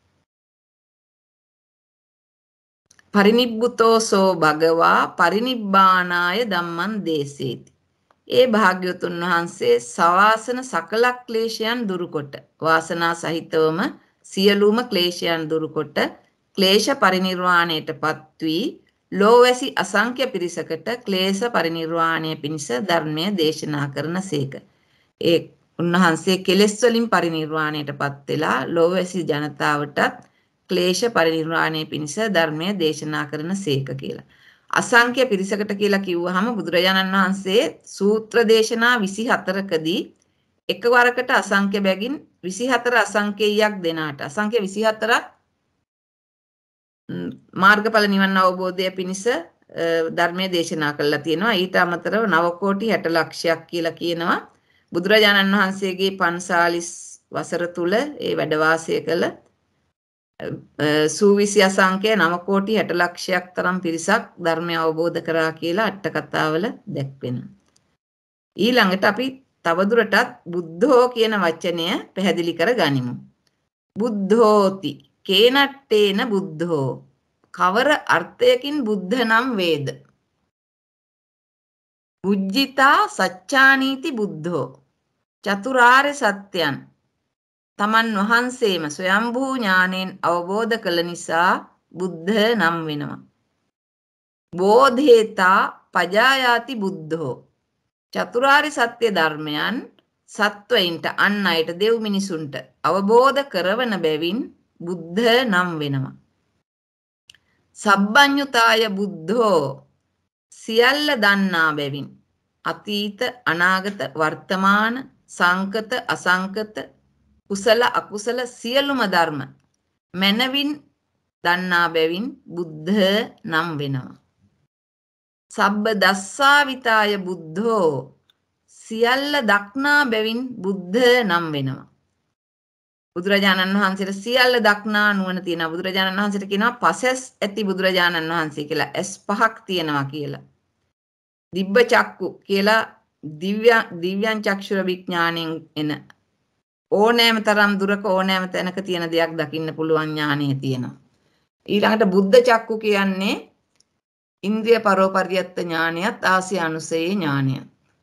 පරිනිබ්බුතෝසෝ භගවා පරිනිබ්බානාය ධම්මං දේසේති. ඒ භාග්‍යවතුන් වහන්සේ සවාසන සකල ක්ලේශයන් දුරුකොට වාසනා සහිතවම සියලුම ක්ලේශයන් දුරුකොට ක්ලේශ පරිනිර්වාණයටපත් වී ලෝවැසි අසංඛ්‍ය පිරිසකට ක්ලේශ පරිනිර්වාණය පිණිස ධර්මය දේශනා කරන සේක. ඒ උන්වහන්සේ කෙලෙස් වලින් පරිනිර්වාණයටපත් වෙලා ලෝවැසි ජනතාවටත් ක්ලේශ පරිනිර්වාණය පිණිස ධර්මය දේශනා කරන සේක කියලා. අසංඛ්‍ය පිරිසකට කියලා කිව්වහම බුදුරජාණන් වහන්සේ සූත්‍ර දේශනා 24කදී එකවරකට අසංඛ්‍ය බැගින් 24 අසංඛ්‍යයක් දෙනාට අසංඛ්‍ය 24ක් මාර්ගඵල නිවන් අවබෝධය පිණිස ධර්මයේ දේශනා කළා තියෙනවා. ඊට අමතරව 9 කෝටි 60 ලක්ෂයක් කියලා කියනවා. බුදුරජාණන් වහන්සේගේ 540 වසර තුල ඒ වැඩ වාසය කළ සූවිසි අසංඛ්‍ය 9 කෝටි 60 ලක්ෂයක් තරම් පිරිසක් ධර්මය අවබෝධ කරා කියලා අට කතාවල දැක්වෙනවා. ඊළඟට අපි තවදුරටත් බුද්ධෝ කියන වචනය පැහැදිලි කර ගනිමු. බුද්ධෝති කේනට්ටේන බුද්ධෝ කවර අර්ථයකින් බුද්ධ නම් වේද? උජ්ජිතා සච්චානීති බුද්ධෝ චතුරාර්ය සත්‍යයන් තමන් වහන්සේම ස්වයම්භූ ඥාණයෙන් අවබෝධ කළ නිසා බුද්ධ නම් වෙනවා. බෝධේතා පජායාති බුද්ධෝ චතුරාර්ය සත්‍ය ධර්මයන් සත්වයින්ට අන් අයට දෙව් මිනිසුන්ට අවබෝධ කරවන බැවින් බුද්ධ නම් වෙනවා. සබ්බඤ්ඤුතාය බුද්ධෝ සියල්ල දන්නා බැවින් අතීත අනාගත වර්තමාන සංකත අසංකත කුසල අකුසල සියලුම ධර්ම මනවින් දන්නා බැවින් බුද්ධ නම් වෙනවා. සබ්බ දස්සාවිතාය බුද්ධෝ සියල්ල දක්නා බැවින් බුද්ධ නම් වෙනවා. බුදුරජාණන් වහන්සේට සියල්ල දක්නා නුවණ තියෙනවා. බුදුරජාණන් වහන්සේට කියනවා පසස් ඇති බුදුරජාණන් වහන්සේ කියලා. ඇස් පහක් තියෙනවා කියලා. දිබ්බ චක්කු කියලා දිව්‍යං චක්ෂුර විඥාණයෙන් එන ඕනෑම තරම් දුරක ඕනෑම තැනක තියෙන දෙයක් දකින්න පුළුවන් ඥානය තියෙනවා. ඊළඟට බුද්ධ චක්කු කියන්නේ ඉන්ද්‍රිය පරෝපරියත්ත ඥානයත් ආසි අනුසයේ ඥානයත්.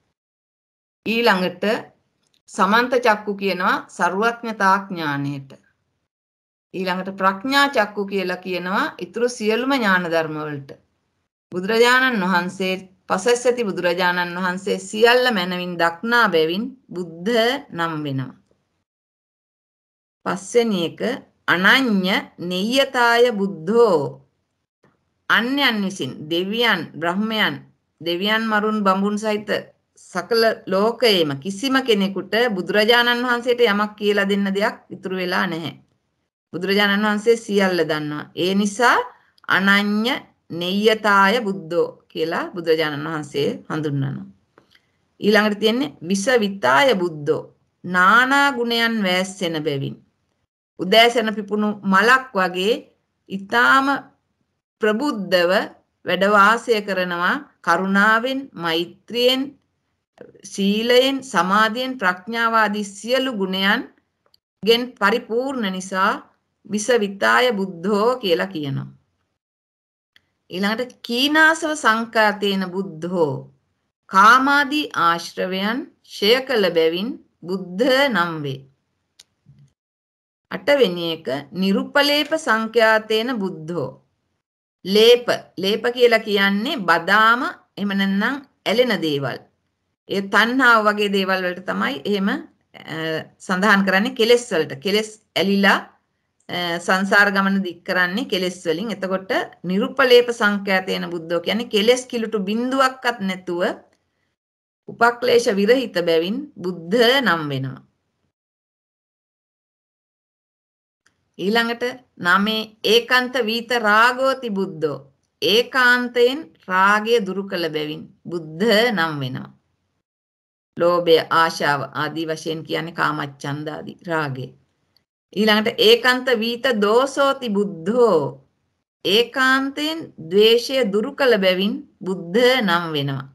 ඊළඟට සමන්ත චක්කු කියනවා ਸਰවඥතා ඥානයට. ඊළඟට ප්‍රඥා චක්කු කියලා කියනවා ඊතුරු සියලුම ඥාන ධර්ම වලට. බුදුරජාණන් වහන්සේ පසස් ඇති බුදුරජාණන් වහන්සේ සියල්ල මනවින් දක්නා බැවින් බුද්ධ නම් වෙනවා. පස්වෙනි එක අනඤ්‍ය නියතාය බුද්ධෝ අන්‍යයන් විසින් දෙවියන් බ්‍රහ්මයන් දෙවියන් මරුන් බඹුන් සහිත සකල ලෝකයේම කිසිම කෙනෙකුට බුදුරජාණන් වහන්සේට යමක් කියලා දෙන්න දෙයක් ඉතුරු වෙලා නැහැ. බුදුරජාණන් වහන්සේ සියල්ල දන්නවා. ඒ නිසා අනඤ්‍ය නියතාය බුද්ධෝ කියලා බුදුරජාණන් වහන්සේ හඳුන්වනවා. ඊළඟට තියෙන්නේ විසවිතාය බුද්ධෝ නානා ගුණයන් වැස්සෙන බැවින් උදෑසන පිපුණු මලක් වගේ ඊටාම ප්‍රබුද්ධව වැඩ වාසය කරනවා කරුණාවෙන් මෛත්‍රියෙන් ශීලයෙන් සමාධියෙන් ප්‍රඥාව ආදී සියලු ගුණයන් ගෙන් පරිපූර්ණ නිසා විසවිතාය බුද්ධෝ කියලා කියනවා. ඊළඟට කීනාසව සංකාතේන බුද්ධෝ කාමාදී ආශ්‍රවයන් ක්ෂය කළ බැවින් බුද්ධ නම් වේ. 8 වෙනි එක නිරුපලේප සංඛ්‍යාතේන බුද්ධෝ ලේප කියලා කියන්නේ බදාම එහෙම නැත්නම් ඇලෙන දේවල්. ඒ තණ්හාව වගේ දේවල් වලට තමයි එහෙම සඳහන් කරන්නේ කෙලෙස් වලට. කෙලෙස් ඇලිලා සංසාර ගමන දික් කරන්නේ කෙලෙස් වලින්. එතකොට නිරුපලේප සංඛ්‍යාතේන බුද්ධෝ කියන්නේ කෙලෙස් කිලුටු බිඳුවක්වත් නැතුව උපක්ලේශ විරහිත බැවින් බුද්ධ නම් වෙනවා. ඊළඟට නමේ ඒකාන්ත වීත රාගෝති බුද්ධෝ ඒකාන්තයෙන් රාගය දුරු කළ බැවින් බුද්ධ නම් වෙනවා. ලෝභය ආශාව ආදී වශයෙන් කියන්නේ කාමච්ඡන්ද ආදී රාගය. ඊළඟට ඒකාන්ත වීත දෝසෝති බුද්ධෝ ඒකාන්තයෙන් ද්වේෂය දුරු කළ බැවින් බුද්ධ නම් වෙනවා.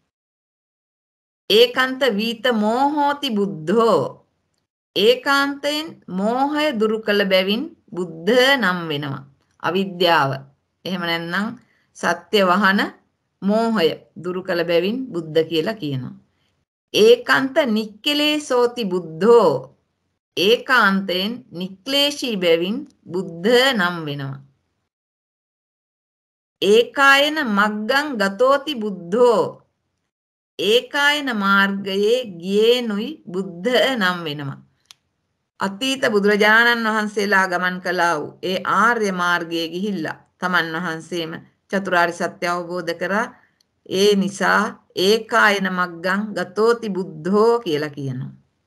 ඒකාන්ත වීත මෝහෝති බුද්ධෝ ඒකාන්තයෙන් මෝහය දුරු කළ බැවින් බුද්ධ නම් වෙනවා. අවිද්‍යාව එහෙම නැත්නම් සත්‍ය වහන මෝහය දුරු කළ බැවින් බුද්ධ කියලා කියනවා. ඒකාන්ත නික්කලේසෝති බුද්ධෝ ඒකාන්තයෙන් නික්ලේශී බැවින් බුද්ධ නම් වෙනවා. ඒකායන මග්ගං ගතෝති බුද්ධෝ ඒකායන මාර්ගයේ ගියේනුයි බුද්ධ නම් වෙනවා. අතීත බුදුරජාණන් වහන්සේලා ගමන් කළා වූ ඒ ආර්ය මාර්ගයේ ගිහිල්ලා තමන් වහන්සේම චතුරාර්ය සත්‍ය අවබෝධ කරා. ඒ නිසා ඒකායන මග්ගං ගතෝති බුද්ධෝ කියලා කියනවා.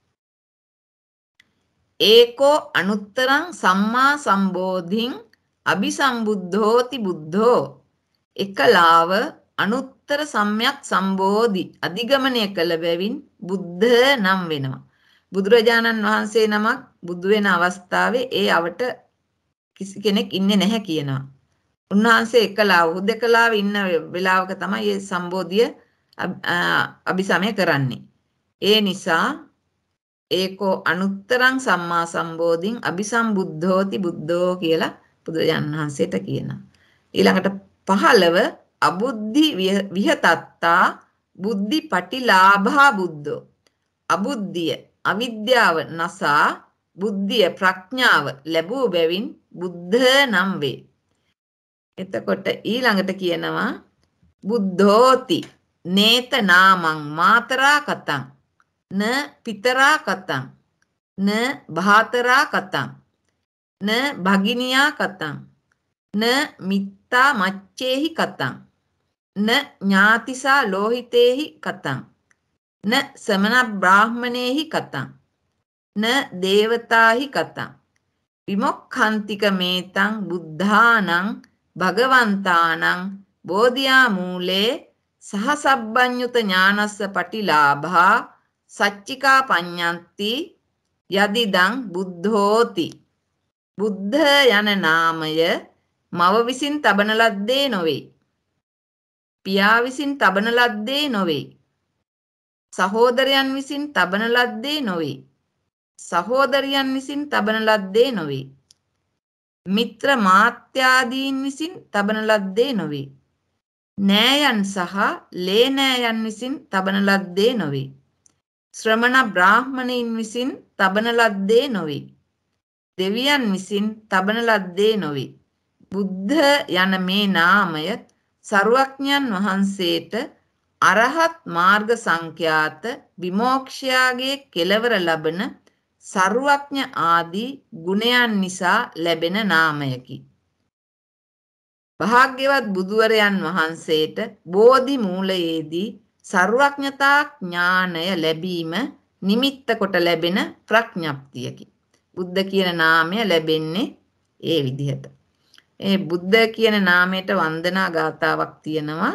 ඒකෝ අනුත්තරං සම්මා සම්බෝධින් අபிසම්බුද්ධෝති බුද්ධෝ එකලාව අනුත්තර සම්‍යක් සම්බෝධි අධිගමනය කළ බැවින් බුද්ධ නම් වෙනවා. බුදුරජාණන් වහන්සේ නමක් බුදු වෙන අවස්ථාවේ ඒ අවට කිසි කෙනෙක් ඉන්නේ නැහැ කියනවා. උන්වහන්සේ එකලාව හුදකලාව ඉන්න වෙලාවක තමයි මේ සම්බෝධිය අபிසමය කරන්නේ. ඒ නිසා ඒකෝ අනුත්තරං සම්මා සම්බෝධින් අபிසම්බුද්ධෝති බුද්ධෝ කියලා බුදුරජාණන් වහන්සේට කියනවා. ඊළඟට 15 අබුද්ධි විහතත්තා බුද්ධි පටිලාභා බුද්ධෝ අබුද්ධිය අවිද්‍යාව නසා බුද්ධිය ප්‍රඥාව ලැබූ බැවින් බුද්ධ නම් වේ. එතකොට ඊළඟට කියනවා බුද්ධෝති නේත නාමං මාතරා කතං න පිතරා කතං න භාතරා කතං න භගිනියා කතං න මිත්තා මච්චේහි කතං න ඥාතිසා ලෝහිතේහි කතං න සමන බ්‍රාහ්මණේහි කතං න දේවතාහි කතං විමුක්ඛන්තික මේතං බුද්ධානං භගවන්තානං බෝධියා මූලේ සහසබ්බඤ්ඤුත ඥානස්ස පටිලාභා සච්චිකා පඤ්ඤන්ති යදිදං බුද්ධෝති. බුද්ධ යන නාමය මව විසින් තබන ලද්දේ නොවේ. පියා විසින් තබන ලද්දේ නොවේ. සහෝදරයන් විසින් තබන ලද්දේ නොවේ. සහෝදරියන් විසින් තබන ලද්දේ නොවේ. මිත්‍ර මාත්‍යාදීන් විසින් තබන ලද්දේ නොවේ. නෑයන් සහ ලේනෑයන් විසින් තබන ලද්දේ නොවේ. ශ්‍රමණ බ්‍රාහ්මණයින් විසින් තබන ලද්දේ නොවේ. දෙවියන් විසින් තබන ලද්දේ නොවේ. බුද්ධ යන මේ නාමය සරුවඥන් වහන්සේට අරහත් මාර්ග සංඛ්‍යාත විමෝක්ෂයාගේ කෙලවර ලබන සරුවඥ ආදී ගුණයන් නිසා ලැබෙන නාමයකි. භාග්‍යවත් බුදුවරයන් වහන්සේට බෝධි මූලයේදී සර්වඥතා ඥානය ලැබීම නිමිත්ත කොට ලැබෙන ප්‍රඥප්තියකි. බුද්ධ කියන නාමය ලැබෙන්නේ ඒ විදිහට. ඒ බුද්ධ කියන නාමයට වන්දනා ගාථාවක් තියෙනවා.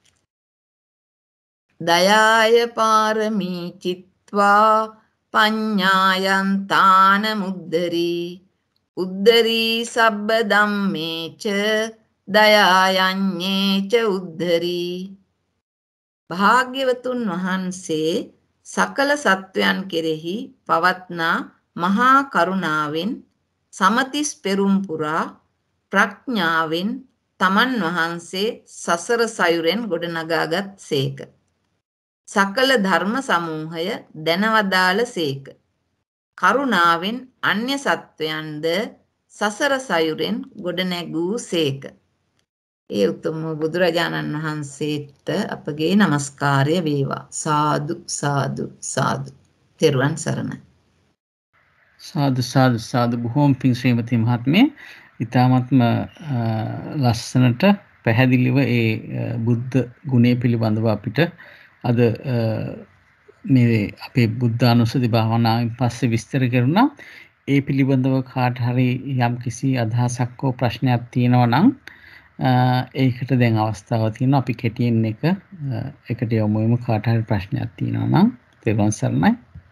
දයාය පාරමී චිත්වා පඤ්ඤායන් තාන මුද්දරී උද්දරී සබ්බ ධම්මේච දයායඤ්ඤේච උද්ධරී. භාග්‍යවතුන් වහන්සේ සකල සත්වයන් කෙරෙහි පවත්නා මහා කරුණාවෙන් සමතිස් පෙරුම් පුරා ප්‍රඥාවෙන් තමන් වහන්සේ සසර සයුරෙන් ගොඩනගාගත් සේක. සකල ධර්ම සමූහය දැනවදාළ සේක. කරුණාවෙන් අන්‍ය සත්වයන්ද සසර සයුරෙන් ගොඩනැගූ සේක. ඒ උතුම් බුදුරජාණන් වහන්සේට අපගේ নমස්කාරය වේවා. සාදු සාදු සාදු. තෙරුවන් සරණයි. සාදු සාදු සාදු. බොහෝම පිං ශ්‍රීමති මහත්මිය. ඊ타මත්ම ලස්සනට පැහැදිලිව ඒ බුද්ධ ගුණය පිළිබඳව අපිට අද මේ අපේ බුද්ධානුස්සති භාවනාවෙන් පස්සේ විස්තර කරුණා. ඒ පිළිබඳව කාට හරි යම් කිසි අදහසක් හෝ ප්‍රශ්නයක් තියෙනවා නම් ඒකට දැන් අවස්ථාව තියෙනවා. අපි කෙටියෙන් එකට යමු. කාට හරි ප්‍රශ්නයක් තියෙනවා නම් තෙරුවන් සරණයි.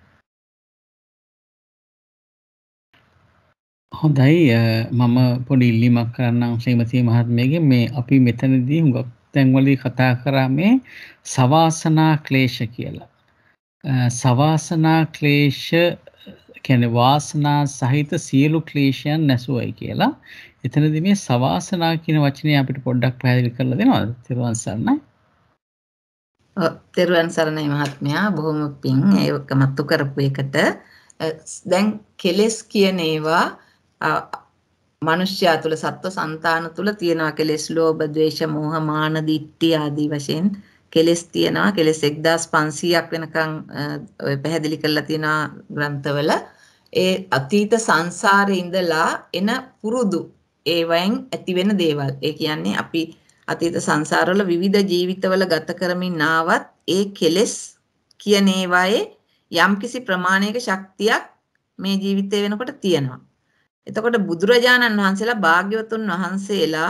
හොඳයි, මම පොඩි ඉල්ලීමක් කරන්නම් ශ්‍රීමති මහත්මියගෙන්. මේ අපි මෙතනදී හුඟක් තැන්වලදී කතා කරා මේ සවාසනා ක්ලේශ කියලා. සවාසනා ක්ලේශ කියන්නේ වාසනා සහිත සියලු ක්ලේශයන් නැසුවයි කියලා. එතනදී මේ සවාසනා කියන වචනේ අපිට පොඩ්ඩක් පැහැදිලි කරලා දෙනවද? තෙරුවන් සරණයි. තෙරුවන් සරණයි මහත්මයා. බොහොම පිං ඒක මතු කරපු එකට. දැන් කෙලෙස් කියන ඒවා මනුෂ්‍යයා තුළ සත්ව సంతාන තුළ තියෙනවා. කෙලෙස් ලෝභ, ද්වේෂ, මෝහ, මාන, දිට්ඨි ආදී වශයෙන් කෙලෙස් තියෙනවා. කෙලෙස් 1500ක් වෙනකන් ඔය පැහැදිලි කරලා තියෙනවා ග්‍රන්ථවල. ඒ අතීත සංසාරේ ඉඳලා එන පුරුදු ඒවෙන් ඇති වෙන දේවල්. ඒ කියන්නේ අපි අතීත සංසාරවල විවිධ ජීවිතවල ගත කරමින් ආවත් ඒ කෙලෙස් කියන ඒවායේ යම්කිසි ප්‍රමාණයක ශක්තියක් මේ ජීවිතේ වෙනකොට තියෙනවා. එතකොට බුදුරජාණන් වහන්සේලා භාග්‍යවතුන් වහන්සේලා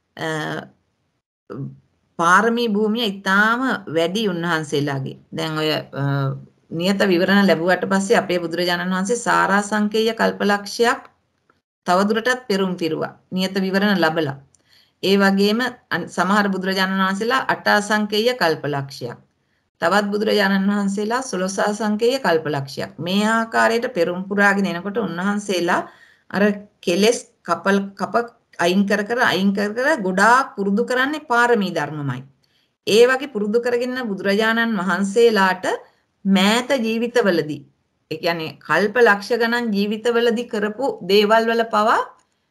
පාරමී භූමිය ඊටාම වැඩි උන්වහන්සේලාගේ. දැන් ඔය නියත විවරණ ලැබුවට පස්සේ අපේ බුදුරජාණන් වහන්සේ සාරාංශකේය කල්පලක්ෂයක් තවදුරටත් පෙරම් පිරුවා. නියත විවරණ ලැබලා. ඒ වගේම සමහර බුදුරජාණන් වහන්සේලා අටාසංකේය කල්පලක්ෂයක්. තවත් බුදුරජාණන් වහන්සේලා 16 සංකේය කල්පලක්ෂයක්. මේ ආකාරයට පෙරම් පුරාගෙන එනකොට උන්වහන්සේලා අර කෙලෙස් කප අයින් කර ගොඩාක් පුරුදු කරන්නේ පාරමී ධර්මමයි. ඒ වගේ පුරුදු කරගෙන බුදුරජාණන් වහන්සේලාට මෑත ජීවිතවලදී, ඒ කියන්නේ කල්පලක්ෂ ගණන් ජීවිතවලදී කරපු දේවල් වල පවා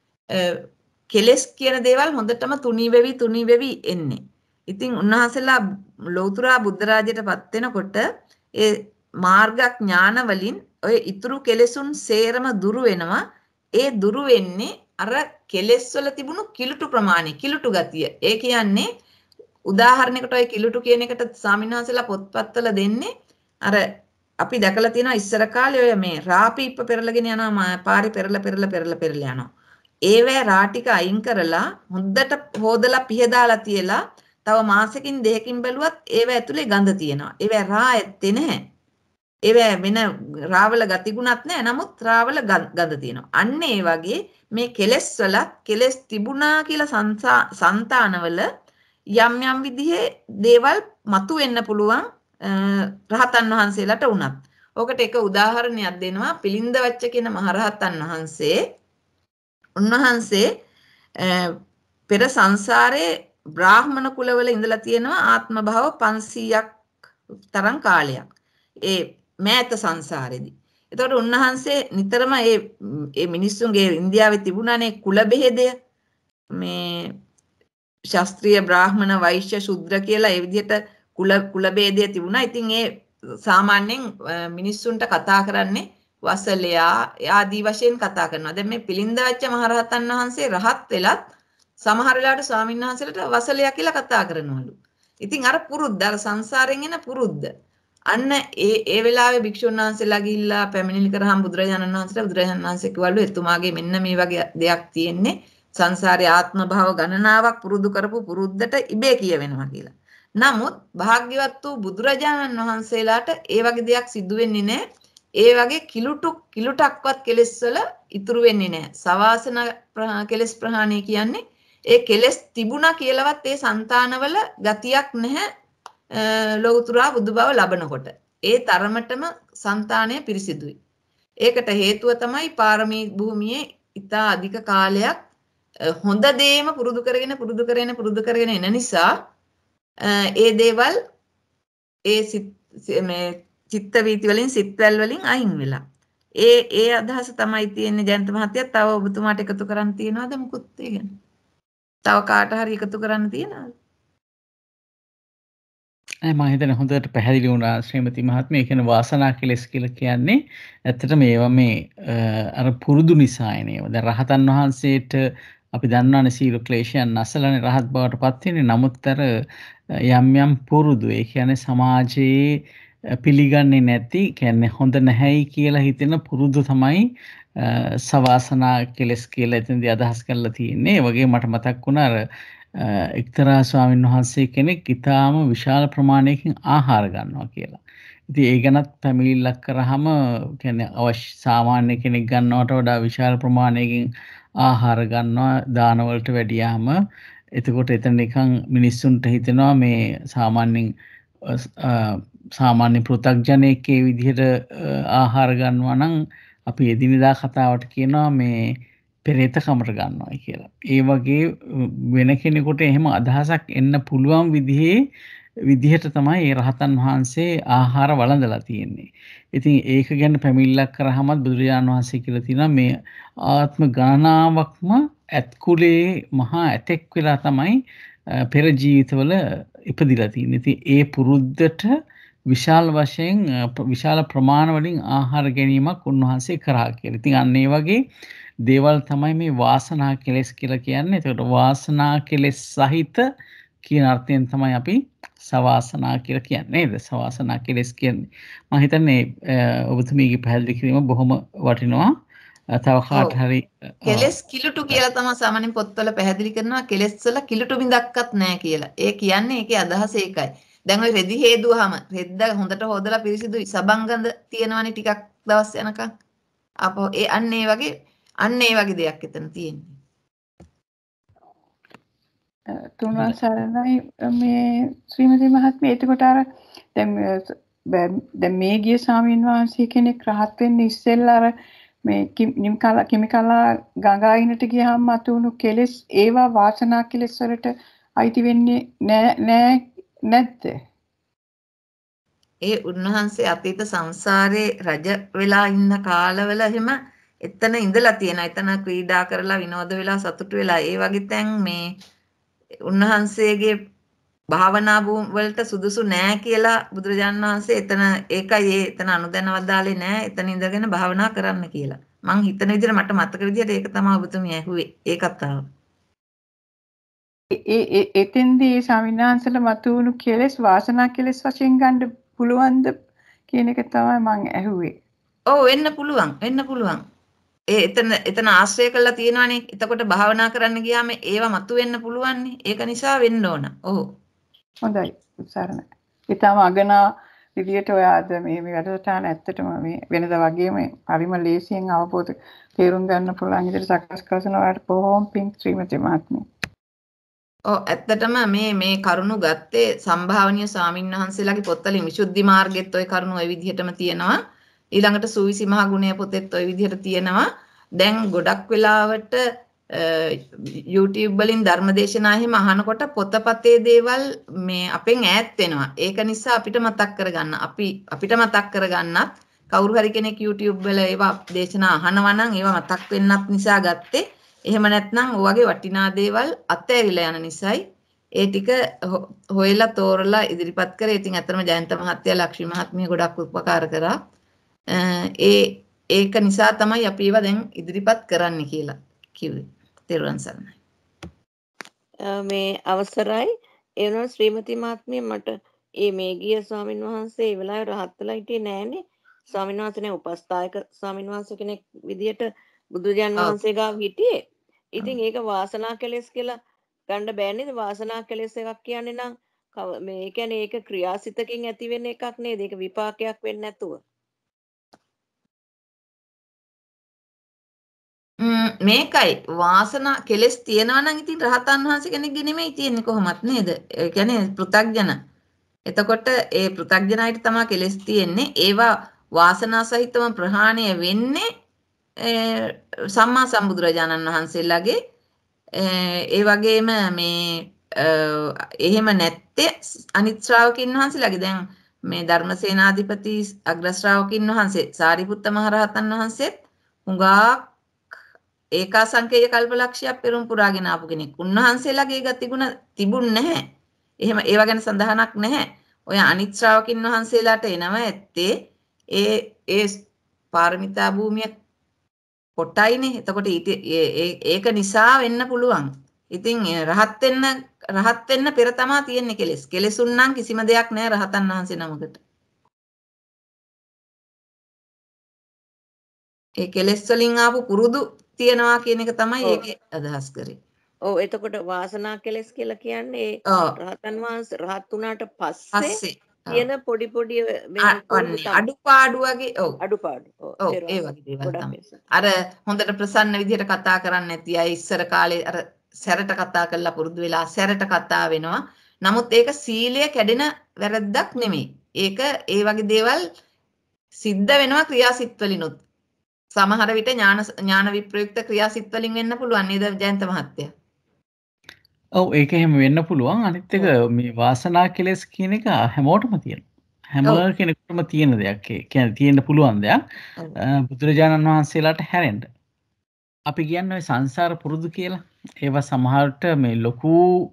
කෙලෙස් කියන දේවල් හොඳටම තුනී වෙවි එන්නේ. ඉතින් උන්වහන්සේලා ලෞතුරා බුද්ධ රාජ්‍යයටපත් වෙනකොට ඒ මාර්ග ඥාන වලින් ඔය ඉතුරු කෙලෙසුන් සේරම දුරු වෙනවා. ඒ දුරු වෙන්නේ අර කෙලෙස් වල තිබුණු කිලුටු ප්‍රමාණය, කිලුටු ගතිය. ඒ කියන්නේ උදාහරණයකට ඔය කිලුටු කියන එකට ස්වාමීන් පොත්පත්වල දෙන්නේ අර අපි දැකලා තියෙනවා ඉස්සර කාලේ ඔය මේ රාපීප්ප පෙරලගෙන යනවා, පාරේ පෙරලා යනවා. ඒවැ රා ටික අයින් කරලා හොඳට හොදලා පිහදාලා තියලා තව මාසෙකින් දෙකකින් බැලුවත් ඒව ඇතුලේ ගඳ තියෙනවා. ඒව රා ඇත්තේ නැහැ. ඒව වෙන රාවල ගතිගුණත් නැහැ. නමුත් රාවල ගඳ තියෙනවා. අන්න ඒ වගේ මේ කෙලෙස් වල කෙලෙස් තිබුණා කියලා సంతානවල යම් විදිහේ දේවල් මතු වෙන්න පුළුවන් රහතන් වහන්සේලාට උනත්. ඔකට එක උදාහරණයක් දෙනවා. පිලින්ද වච්ච කියන මහරහතන් වහන්සේ උන්වහන්සේ පෙර සංසාරේ බ්‍රාහ්මණ කුලවල ඉඳලා තියෙනවා ආත්ම භාව 500ක් තරම් කාලයක්. ඒ මෑත සංසාරේදී. එතකොට උන්වහන්සේ නිතරම ඒ මිනිස්සුන්ගේ ඉන්දියාවේ තිබුණානේ කුල බෙහෙදය. මේ ශාස්ත්‍රීය බ්‍රාහ්මණ වෛශ්‍ය ශුද්‍ර කියලා ඒ විදිහට කුල බෙහෙදය තිබුණා. ඉතින් ඒ සාමාන්‍යයෙන් මිනිස්සුන්ට කතා කරන්නේ වසලයා ආදී වශයෙන් කතා කරනවා. දැන් මේ පිලින්දවච්ච මහරහතන් වහන්සේ රහත් වෙලත් සමහර වෙලාවට ස්වාමීන් වහන්සේලාට වසලයා කියලා කතා කරනවලු. ඉතින් අර පුරුද්ද, අර සංසාරයෙන් එන පුරුද්ද. අන්න ඒ වෙලාවේ භික්ෂුන් වහන්සේලා ගිහිල්ලා පැමිණිලි කරාම බුදුරජාණන් වහන්සේ කිව්වලු එතුමාගේ මෙන්න මේ වගේ දෙයක් තියෙන්නේ. සංසාරේ ආත්ම භාව ගණනාවක් පුරුදු කරපු පුරුද්දට ඉබේ කියවෙනවා කියලා. නමුත් භාග්‍යවත් වූ බුදුරජාණන් වහන්සේලාට ඒ වගේ දෙයක් සිදු වෙන්නේ නැහැ. ඒ වගේ කිලුටක්වත් කෙලෙස් වල ඉතුරු වෙන්නේ නැහැ. සවාසන කෙලෙස් ප්‍රහාණය කියන්නේ ඒ කෙලෙස් තිබුණා කියලාවත් ඒ సంతානවල ගතියක් නැහැ. ලෞතුරා බුදු බව ලබනකොට ඒ තරමටම సంతානය පිරිසිදුයි. ඒකට හේතුව තමයි පාරමී භූමියේ ඉතා අධික කාලයක් හොඳ දේම පුරුදු කරගෙන එන නිසා ඒ දේවල් ඒ මේ චිත්ත වීති වලින් සිත්වැල් වලින් අයින් වෙලා. ඒ අදහස තමයි තියෙන්නේ ජයන්ත මහත්තයා. තව ඔබතුමාට එකතු කරන්න තියනවද මුකුත් ඒ ගැන? තව කාට හරි එකතු කරන්න තියනවද? මම හිතන්නේ හොඳට පැහැදිලි වුණා ශ්‍රීමති මහත්මිය. ඒ කියන්නේ වාසනා කෙලස් කියලා කියන්නේ ඇත්තටම ඒවා මේ අර පුරුදු නිසා එනේව. දැන් රහතන් වහන්සේට අපි දන්නවනේ සීල ක්ලේශයන් නැසලානේ රහත් බවට පත් වෙන්නේ. නමුත් අර යම් පුරුදු ඒ කියන්නේ සමාජයේ පිළිගන්නේ නැති කියන්නේ හොඳ නැහැයි කියලා හිතෙන පුරුදු තමයි සවාසනා කෙලස් කියලා එතනදී අදහස් කරලා තියෙන්නේ. ඒ වගේ මට මතක් වුණා අර එක්තරා ස්වාමීන් වහන්සේ කෙනෙක් ඊටාම විශාල ප්‍රමාණයකින් ආහාර ගන්නවා කියලා. ඉතින් ඒ ගැනත් පැමිණිල්ලක් කරාම කියන්නේ අවශ්‍ය සාමාන්‍ය කෙනෙක් ගන්නවට වඩා විශාල ප්‍රමාණයකින් ආහාර ගන්නවා දාන වලට වැඩියාම එතකොට එතන නිකන් මිනිස්සුන්ට හිතෙනවා මේ සාමාන්‍ය පෘථග්ජනෙක් ඒ විදිහට ආහාර ගන්නවා නම් අපි එදිනෙදා කතාවට කියනවා මේ පෙරේතකමට ගන්නවා කියලා. ඒ වගේ වෙන කෙනෙකුට එහෙම අදහසක් එන්න පුළුවන් විදිහට තමයි ඒ රහතන් වහන්සේ ආහාර වළඳලා තියෙන්නේ. ඉතින් ඒක ගැන පැමිණිල්ලක් කරාමත් බුදුරජාණන් වහන්සේ කියලා තියෙනවා මේ ආත්ම ගණනාවක්ම ඇත්කුලේ මහා ඇතෙක් වෙලා තමයි පෙර ජීවිතවල ඉපදිලා තියෙන්නේ. ඉතින් ඒ පුරුද්දට විශාල වශයෙන් විශාල ප්‍රමාණ වලින් ආහාර ගැනීමක් උන්වහන්සේ කරා කියලා. ඉතින් අන්න ඒ වගේ දේවල් තමයි මේ වාසනා කෙලෙස් කියලා කියන්නේ. ඒකට වාසනා කෙලෙස් සහිත කියන අර්ථයෙන් තමයි අපි සවාසනා කියලා කියන්නේ නේද? සවාසනා කෙලෙස් කියන්නේ. මම හිතන්නේ ඔබතුමීගේ පැහැදිලි කිරීම බොහොම වටිනවා. තව කාට හරි කෙලෙස් කිලුටු කියලා තමයි සාමාන්‍යයෙන් පොත්වල පැහැදිලි කරනවා. කෙලෙස් වල කිලුටු බිඳක්වත් නැහැ කියලා. ඒ කියන්නේ ඒකේ අදහස ඒකයි. දැන් ඔය රෙදි හේදුවාම රෙද්ද හොඳට හොදලා පිරිසිදුයි සබංගඳ තියෙනවනේ ටිකක් දවස් යනකම්. අපෝ ඒ අන්න ඒ වගේ දෙයක් එතන තියෙන්නේ. තුන්වන් සරණයි මේ ශ්‍රීමති මහත්මිය. එතකොට අර දැන් මේ ගිය ස්වාමීන් වහන්සේ කෙනෙක් රහත් වෙන්න ඉස්සෙල්ලා අර මේ කිමිකලා ගංගායිනට ගියාම මතුණු කෙලෙස් ඒවා වාසනා කෙලෙස් වලට අයිති වෙන්නේ නැද්ද? ඒ උන්වහන්සේ අතීත සංසාරේ රජ වෙලා ඉන්න කාලවල එහෙම එතන ඉඳලා තියෙනවා. එතන ක්‍රීඩා කරලා විනෝද වෙලා සතුටු වෙලා ඒ වගේ තැන් මේ උන්වහන්සේගේ භාවනා වලට සුදුසු නෑ කියලා බුදුරජාණන් වහන්සේ එතන ඒකයි එතන අනුදැනවදාලේ නෑ එතන ඉඳගෙන භාවනා කරන්න කියලා. මං හිතන විදිහට මට මතක විදිහට ඒක තමයි ඔබතුමිය ඇහුවේ ඒ කතාව. එතෙන්දී ස්වාමීන් වහන්සේලා මතුවුණු කෙලෙස් වාසනා කෙලෙස් වශයෙන් ගන්න පුළුවන්ද කියන එක තමයි මං ඇහුවේ. ඔව් වෙන්න පුළුවන්. එතන ආශ්‍රය කරලා තියෙනවානේ. එතකොට භාවනා කරන්න ගියාම ඒවා මතුවෙන්න පුළුවන්නේ. ඒක නිසා වෙන්න ඕන. ඔව්. හොඳයි. සරණයි. ඊටම අගනා විදියට ඔය අද මේ වැඩසටහන ඇත්තටම මේ වෙනද වගේම හරිම ලේසියෙන් අවබෝධ තේරුම් ගන්න පුළුවන් විදිහට සකස් කරන ඔයාලට බොහොම පිං ශ්‍රීමති මහත්මිය. ඔව් ඇත්තටම මේ කරුණු ගත්තේ සම්භාවනීය ස්වාමින්වහන්සේලාගේ පොත්වලින් විසුද්ධි මාර්ගෙත් ওই කරුණු ওই විදිහටම තියෙනවා. ඊළඟට සූවිසි මහ ගුණය පොතෙත් ওই විදිහට තියෙනවා. දැන් ගොඩක් වෙලාවට YouTube වලින් ධර්මදේශනා එහෙම අහනකොට පොතපතේ දේවල් මේ අපෙන් ඈත් වෙනවා. ඒක නිසා අපිට මතක් කරගන්න. අපිට මතක් කරගන්නත් කවුරු හරි කෙනෙක් YouTube වල ඒවා දේශනා අහනවා නම් ඒවා මතක් වෙන්නත් නිසා ගත්තේ. එහෙම නැත්නම් ඔයගේ වටිනා දේවල් අත්හැරිලා යන නිසායි ඒ ටික හොයලා තෝරලා ඉදිරිපත් කරේ. ඉතින් අතරම ජයන්ත මහත්තයා ලක්ෂ්මී මහත්මිය ගොඩක් උපකාර කරා. ඒක නිසා තමයි අපි ඒවා දැන් ඉදිරිපත් කරන්න කියලා කිව්වේ. තෙරුවන් සරණයි. මේ අවසරයි ඒ වුණා ශ්‍රීමති මහත්මිය මට මේ ගිය ස්වාමින් වහන්සේ ඒ වෙලාවේ රහත් වෙලා හිටියේ නෑනේ. ස්වාමින් වහන්සේ උපස්ථායක ස්වාමින් වහන්සේ කෙනෙක් විදියට බුදුරජාණන් වහන්සේ ගාව හිටියේ. ඉතින් ඒක වාසනා කෙලෙස් කියලා ගන්න බෑ නේද? වාසනා කෙලෙස් එකක් කියන්නේ නම් මේ කියන්නේ ඒක ක්‍රියාසිතකින් ඇති වෙන එකක් නේද? ඒක විපාකයක් වෙන්නේ නැතුව. මේකයි වාසනා කෙලස් තියනවා නම් ඉතින් රහතන් වහන්සේ කෙනෙක්ගේ නෙමෙයි තියෙන්නේ කොහොමත් නේද? ඒ කියන්නේ පෘථග්ජන. එතකොට ඒ පෘථග්ජනයිට තමයි කෙලස් තියෙන්නේ. ඒවා වාසනා සහිතව ප්‍රහාණය වෙන්නේ සම්මා සම්බුදුරජාණන් වහන්සේලාගේ ඒ වගේම මේ එහෙම නැත්තේ අනිත් ශ්‍රාවකින් වහන්සේලාගේ දැන් මේ ධර්මසේනාධිපති අග්‍ර ශ්‍රාවකින් වහන්සේ සාරිපුත්ත මහරහතන් වහන්සේත් හුඟා ඒකාසංකේය කල්පලක්ෂයක් පෙරම් පුරාගෙන ආපු කෙනෙක්. උන්වහන්සේලාගේ ගතිගුණ තිබුණ නැහැ. එහෙම ඒව ගැන සඳහනක් නැහැ. ඔය අනිත් ශ්‍රාවකින් වහන්සේලාට එනවා ඇත්තේ ඒ පාරමිතා භූමිය කොටයිනේ. එතකොට ඒක නිසා වෙන්න පුළුවන්. ඉතින් රහත් වෙන්න පෙර තමා තියෙන්නේ කෙලෙස්. කෙලෙසුන් නම් කිසිම දෙයක් නැහැ රහතන් වහන්සේ නමකට. ඒ කෙලෙස් වලින් ආපු පුරුදු තියනවා කියන එක තමයි ඒකේ අදහස් කරේ. ඔව් එතකොට වාසනා කෙලස් කියලා කියන්නේ රහතන් වහන්සේ රහත් වුණාට පස්සේ තියෙන පොඩි පොඩි අඩුපාඩු වගේ අඩුපාඩු. ඔව් ඒ වගේ දේවල් තමයි. අර හොඳට ප්‍රසන්න විදිහට කතා කරන්නේ නැති අය ඉස්සර කාලේ අර සැරට කතා කරලා පුරුදු වෙලා සැරට කතා වෙනවා. නමුත් ඒක සීලය කැඩෙන වැරද්දක් නෙමෙයි. ඒක ඒ වගේ දේවල් සිද්ධ වෙනවා ක්‍රියාසිට වලිනුත්. සමහර විට ඥාන විප්‍රයුක්ත ක්‍රියාසිට වලින් වෙන්න පුළුවන් නේද ජයන්ත මහත්තයා? ඔව් ඒක එහෙම වෙන්න පුළුවන්. අනිත් එක මේ වාසනා කෙලස් කියන එක හැමෝටම තියෙනවා. හැම කෙනෙකුටම තියෙන දෙයක්. ඒ කියන්නේ තියෙන්න පුළුවන් දෙයක්. බුදුරජාණන් වහන්සේලාට හැරෙන්න. අපි කියන්නේ සංසාර පුරුදු කියලා. ඒවා සමහරට මේ ලොකු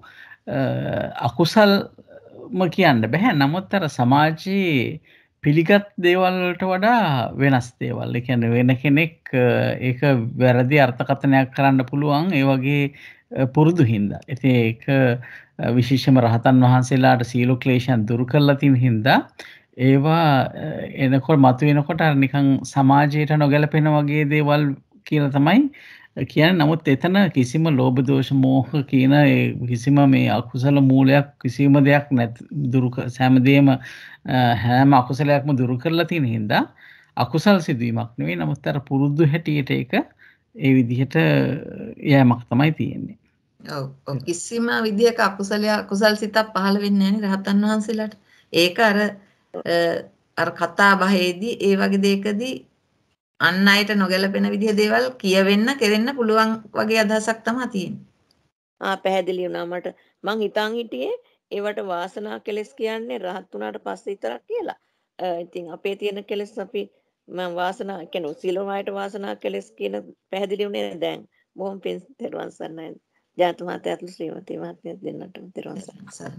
අකුසල්ම කියන්න බෑ. නමුත් අර සමාජයේ පිළිගත් දේවල් වලට වඩා වෙනස් දේවල්. ඒ කියන්නේ වෙන කෙනෙක් ඒක වැරදි අර්ථකථනයක් කරන්න පුළුවන් ඒ වගේ පුරුදු හින්දා. ඉතින් ඒක විශේෂම රහතන් වහන්සේලාට සීල ක්ලේශයන් දුරු කරලා තියෙන හින්දා ඒවා එනකොට මතුවෙනකොට අර නිකන් සමාජයට නොගැලපෙන වගේ දේවල් කියලා තමයි කියන්නේ. නමුත් එතන කිසිම ලෝභ දෝෂ මෝහ කියන කිසිම මේ අකුසල මූලයක් කිසිම දෙයක් නැති දුරු හැමදේම හැම අකුසලයක්ම දුරු කරලා තියෙන හින්දා අකුසල් සිදුවීමක් නෙවෙයි. නමුත් අර පුරුදු හැටියට ඒක ඒ විදිහට යෑමක් තමයි තියෙන්නේ. ඔව් කිසිම විදිහක කුසල් සිතක් පහළ වෙන්නේ නැහැ රහතන් වහන්සේලාට. ඒක අර කතා බහේදී ඒ වගේ දෙයකදී අන් අයට නොගැලපෙන විදිහ දේවල් කියවෙන්න කෙරෙන්න පුළුවන් වගේ අදහසක් තමයි තියෙන්නේ. පැහැදිලි වුණා මට. මං හිතන් හිටියේ ඒවට වාසනා කෙලස් කියන්නේ රහත් වුණාට පස්සේ විතරක් කියලා. ඉතින් අපේ තියෙන කෙලස් අපි මම වාසනා කියන්නේ සීලවයට වාසනා කෙලස් කියන පැහැදිලි වුණේ දැන්. බොහොම පින් තෙරුවන් සරණයි. ජාත මහත්තයාත් ශ්‍රීමති මහත්මියත් දෙන්නට තෙරුවන් සරණයි.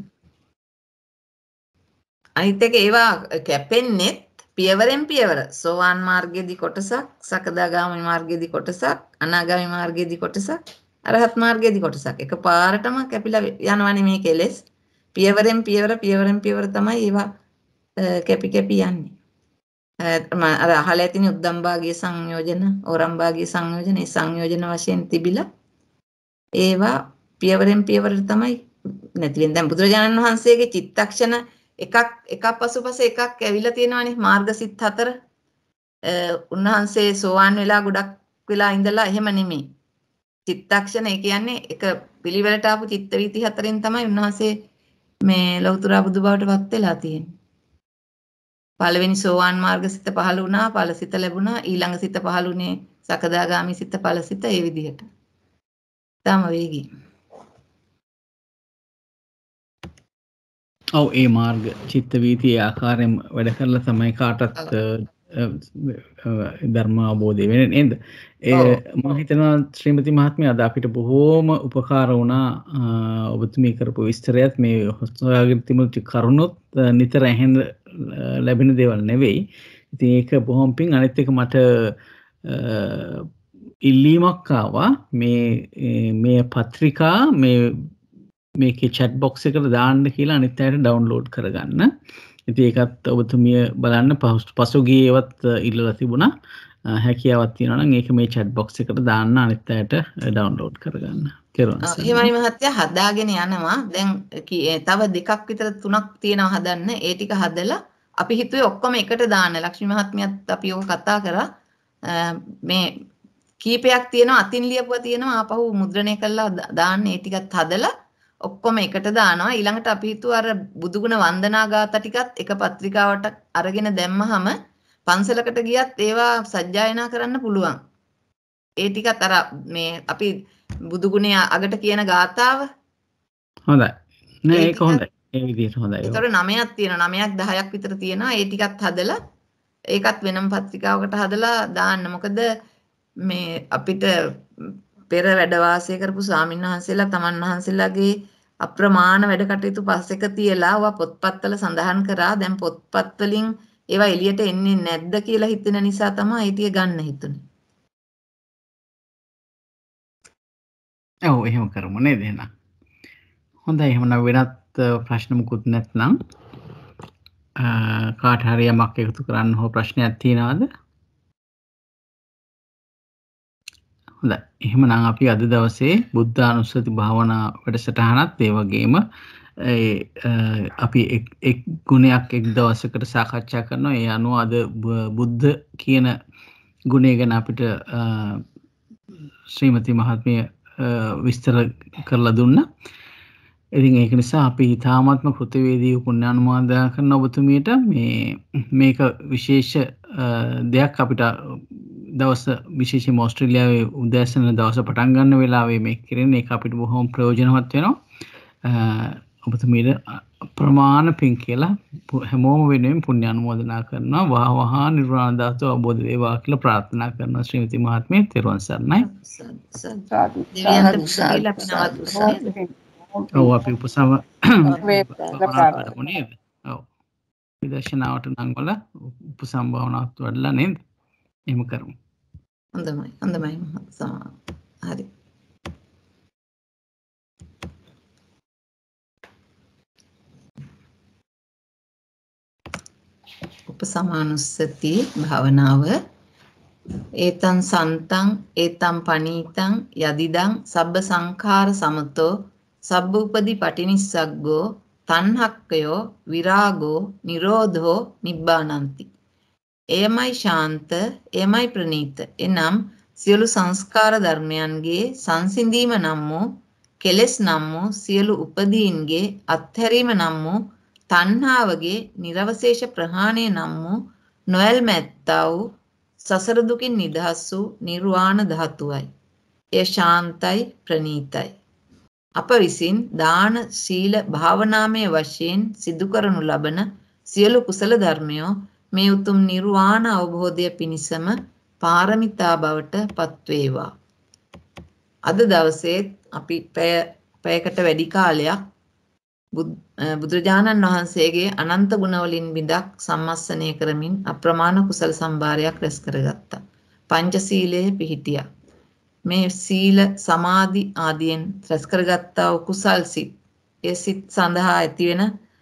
අනිත් එක ඒවා කැපෙන්නේ පියවරෙන් පියවර සෝවාන් මාර්ගයේදී කොටසක්, සකදාගාමී මාර්ගයේදී කොටසක්, අනාගාමී මාර්ගයේදී කොටසක්, අරහත් මාර්ගයේදී කොටසක්. එකපාරටම කැපිලා යනවනේ මේ කෙලෙස්. පියවරෙන් පියවර තමයි ඒවා කැපි යන්නේ. අර අහලා ඇතිනේ උද්දම්භාගයේ සංයෝජන, ඕරම්භාගයේ සංයෝජන, ඒ සංයෝජන වශයෙන් තිබිලා ඒවා පියවරෙන් පියවරට තමයි නැති වෙන්නේ. දැන් බුදුරජාණන් වහන්සේගේ චිත්තක්ෂණ එකක් පසුපස එකක් ඇවිල්ලා තියෙනවානේ මාර්ගසිත 4. උන්වහන්සේ සෝවාන් වෙලා ගොඩක් වෙලා ඉඳලා එහෙම නෙමෙයි. චිත්තක්ෂණ ඒ කියන්නේ එක පිළිවෙලට ආපු චිත්ත වීති 4න් තමයි උන්වහන්සේ මේ ලෞතර බුදුබවට පත් වෙලා තියෙන්නේ. පළවෙනි සෝවාන් මාර්ගසිත පහළ වුණා, ඵලසිත ලැබුණා, ඊළඟ සිත පහළුනේ සකදාගාමි සිත ඵලසිත ඒ විදිහට. තම වේගී. ඔව් ඒ මාර්ග චිත්ත වීති ආකාරයෙන් වැඩ කරලා තමයි කාටත් ධර්ම අවබෝධය වෙන්නේ නේද? මම හිතනවා ශ්‍රීමති මහත්මිය අද අපිට බොහෝම උපකාර වුණා ඔබතුමී කරපු විස්තරයත් මේ හොස්තයාගෙන තිබුණු කරුණොත් නිතර ඇහෙන්න ලැබෙන දේවල් නෙවෙයි. ඉතින් ඒක බොහොම පිං. අනිත් එක මට ඉල්ලීමක් ආවා මේ පත්‍රිකා මේකේ chat box එකට දාන්න කියලා අනිත් අයට download කරගන්න. ඉතින් ඒකත් ඔබතුමිය බලන්න පසුගියේවත් ඉල්ලලා තිබුණා. හැකියාවක් තියෙනවා නම් ඒක මේ chat box එකට දාන්න අනිත් අයට download කරගන්න. එහෙමයි මහත්තයා හදාගෙන යනවා. දැන් තව 2ක් විතර 3ක් තියෙනවා හදන්න. ඒ ටික හදලා අපි හිතුවේ ඔක්කොම එකට දාන්න. ලක්ෂ්මී මහත්මියත් අපි ඕක කතා කරා. මේ කීපයක් තියෙනවා අතින් ලියපුවා තියෙනවා ආපහු මුද්‍රණය කරලා දාන්න. ඒ ටිකත් හදලා ඔක්කොම එකට දානවා. ඊළඟට අපි හිතුවා අර බුදුගුණ වන්දනා ගාථා ටිකත් එක පත්‍රිකාවට අරගෙන දැම්මහම පන්සලකට ගියත් ඒවා සජ්ජායනා කරන්න පුළුවන්. ඒ ටිකත් අර මේ අපි බුදුගුණේ අගට කියන ගාථාව. හොඳයි. නෑ ඒක හොඳයි. ඒ විදිහට හොඳයි. ඒතකොට 9ක් තියෙනවා. 9ක් 10ක් විතර තියෙනවා. ඒ ටිකත් හදලා ඒකත් වෙනම පත්‍රිකාවකට හදලා දාන්න. මොකද මේ අපිට පෙර වැඩ වාසය කරපු ස්වාමීන් වහන්සේලා තමන් වහන්සේලාගේ අප්‍රමාණ වැඩ කටයුතු පස්සෙක තියලා ඒවා පොත්පත්වල සඳහන් කරා. දැන් පොත්පත් වලින් ඒවා එළියට එන්නේ නැද්ද කියලා හිතෙන නිසා තමයි ඒ ටික ගන්න හිතුනේ. ඔව් එහෙම කරමු නේද එහෙනම්. හොඳයි එහෙනම් වෙනත් ප්‍රශ්න මුකුත් නැත්නම් කාට හරි යමක් එකතු කරන්න හෝ ප්‍රශ්නයක් තියෙනවද? හොඳයි. එහෙමනම් අපි අද දවසේ බුද්ධානුස්සති භාවනා වැඩසටහනත් ඒ වගේම අපි එක් ගුණයක් එක් දවසකට සාකච්ඡා කරනවා. ඒ අනුව අද බුද්ධ කියන ගුණය ගැන අපිට ශ්‍රීමති මහත්මිය විස්තර කරලා දුන්නා. ඉතින් ඒක නිසා අපි ඊ타මාත්ම කෘතවේදී පුණ්‍යානුමෝදනා කරන ඔබතුමියට මේක විශේෂ දෙයක් අපිට දවස් විශේෂයෙන්ම ඕස්ට්‍රේලියාවේ උදෑසන දවස පටන් ගන්න වෙලාවේ මේක කරන්නේ ඒක අපිට බොහොම ප්‍රයෝජනවත් වෙනවා. ඔබතුමියට ප්‍රමාණ පින් කියලා හැමෝම වෙනුවෙන් පුණ්‍යානුමෝදනා කරනවා. වහා නිර්වාණ ධාතුව අවබෝධ වේවා කියලා ප්‍රාර්ථනා කරනවා. ශ්‍රීමති මහත්මිය තෙරුවන් සරණයි. ඔව් අපි උපසම කරමු නේද? ඔව්. විදර්ශනාවට නම් වල උපසම භාවනාවත් වඩලා නේද? එහෙම කරමු. හොඳයි හරි. උපසමානුස්සති භාවනාව ඒතං සන්තං ඒතං පනීතං යදිදං සබ්බ සංඛාර සමතෝ සබ්බූපදි පටිනිස්සග්ගෝ තණ්හක්කයෝ විරාගෝ නිරෝධෝ නිබ්බානಂತಿ. එයමයි ශාන්ත, එයමයි ප්‍රණීත. එනම් සියලු සංස්කාර ධර්මයන්ගේ සංසිඳීම නම් වූ කෙලෙස් නම් වූ සියලු උපදීන්ගේ අත්හැරීම නම් වූ තණ්හාවගේ නිර්වශේෂ ප්‍රහාණය නම් වූ නොයල්මැත්තා වූ සසර දුකින් නිදහස් වූ නිර්වාණ ධාතුවයි. එය ශාන්තයි ප්‍රණීතයි. අප විසින් දාන සීල භාවනාමය වශයෙන් සිදු කරනු ලබන සියලු කුසල ධර්මයෝ මේ උතුම් නිර්වාණ අවබෝධය පිණිසම පාරමිතා බවට පත්වේවා. අද දවසේ අපි පැයකට වැඩි කාලයක් බුදුරජාණන් වහන්සේගේ අනන්ත ගුණවලින් බිඳක් සම්මස්සනය කරමින් අප්‍රමාණ කුසල සම්භාරයක් රැස් කරගත්තා. පංචශීලයේ පිහිටියා. මේ සීල සමාධි ආදියෙන් රැස් කරගත්තා වූ කුසල් සිත්, ඒ සිත් සඳහා ඇතිවෙන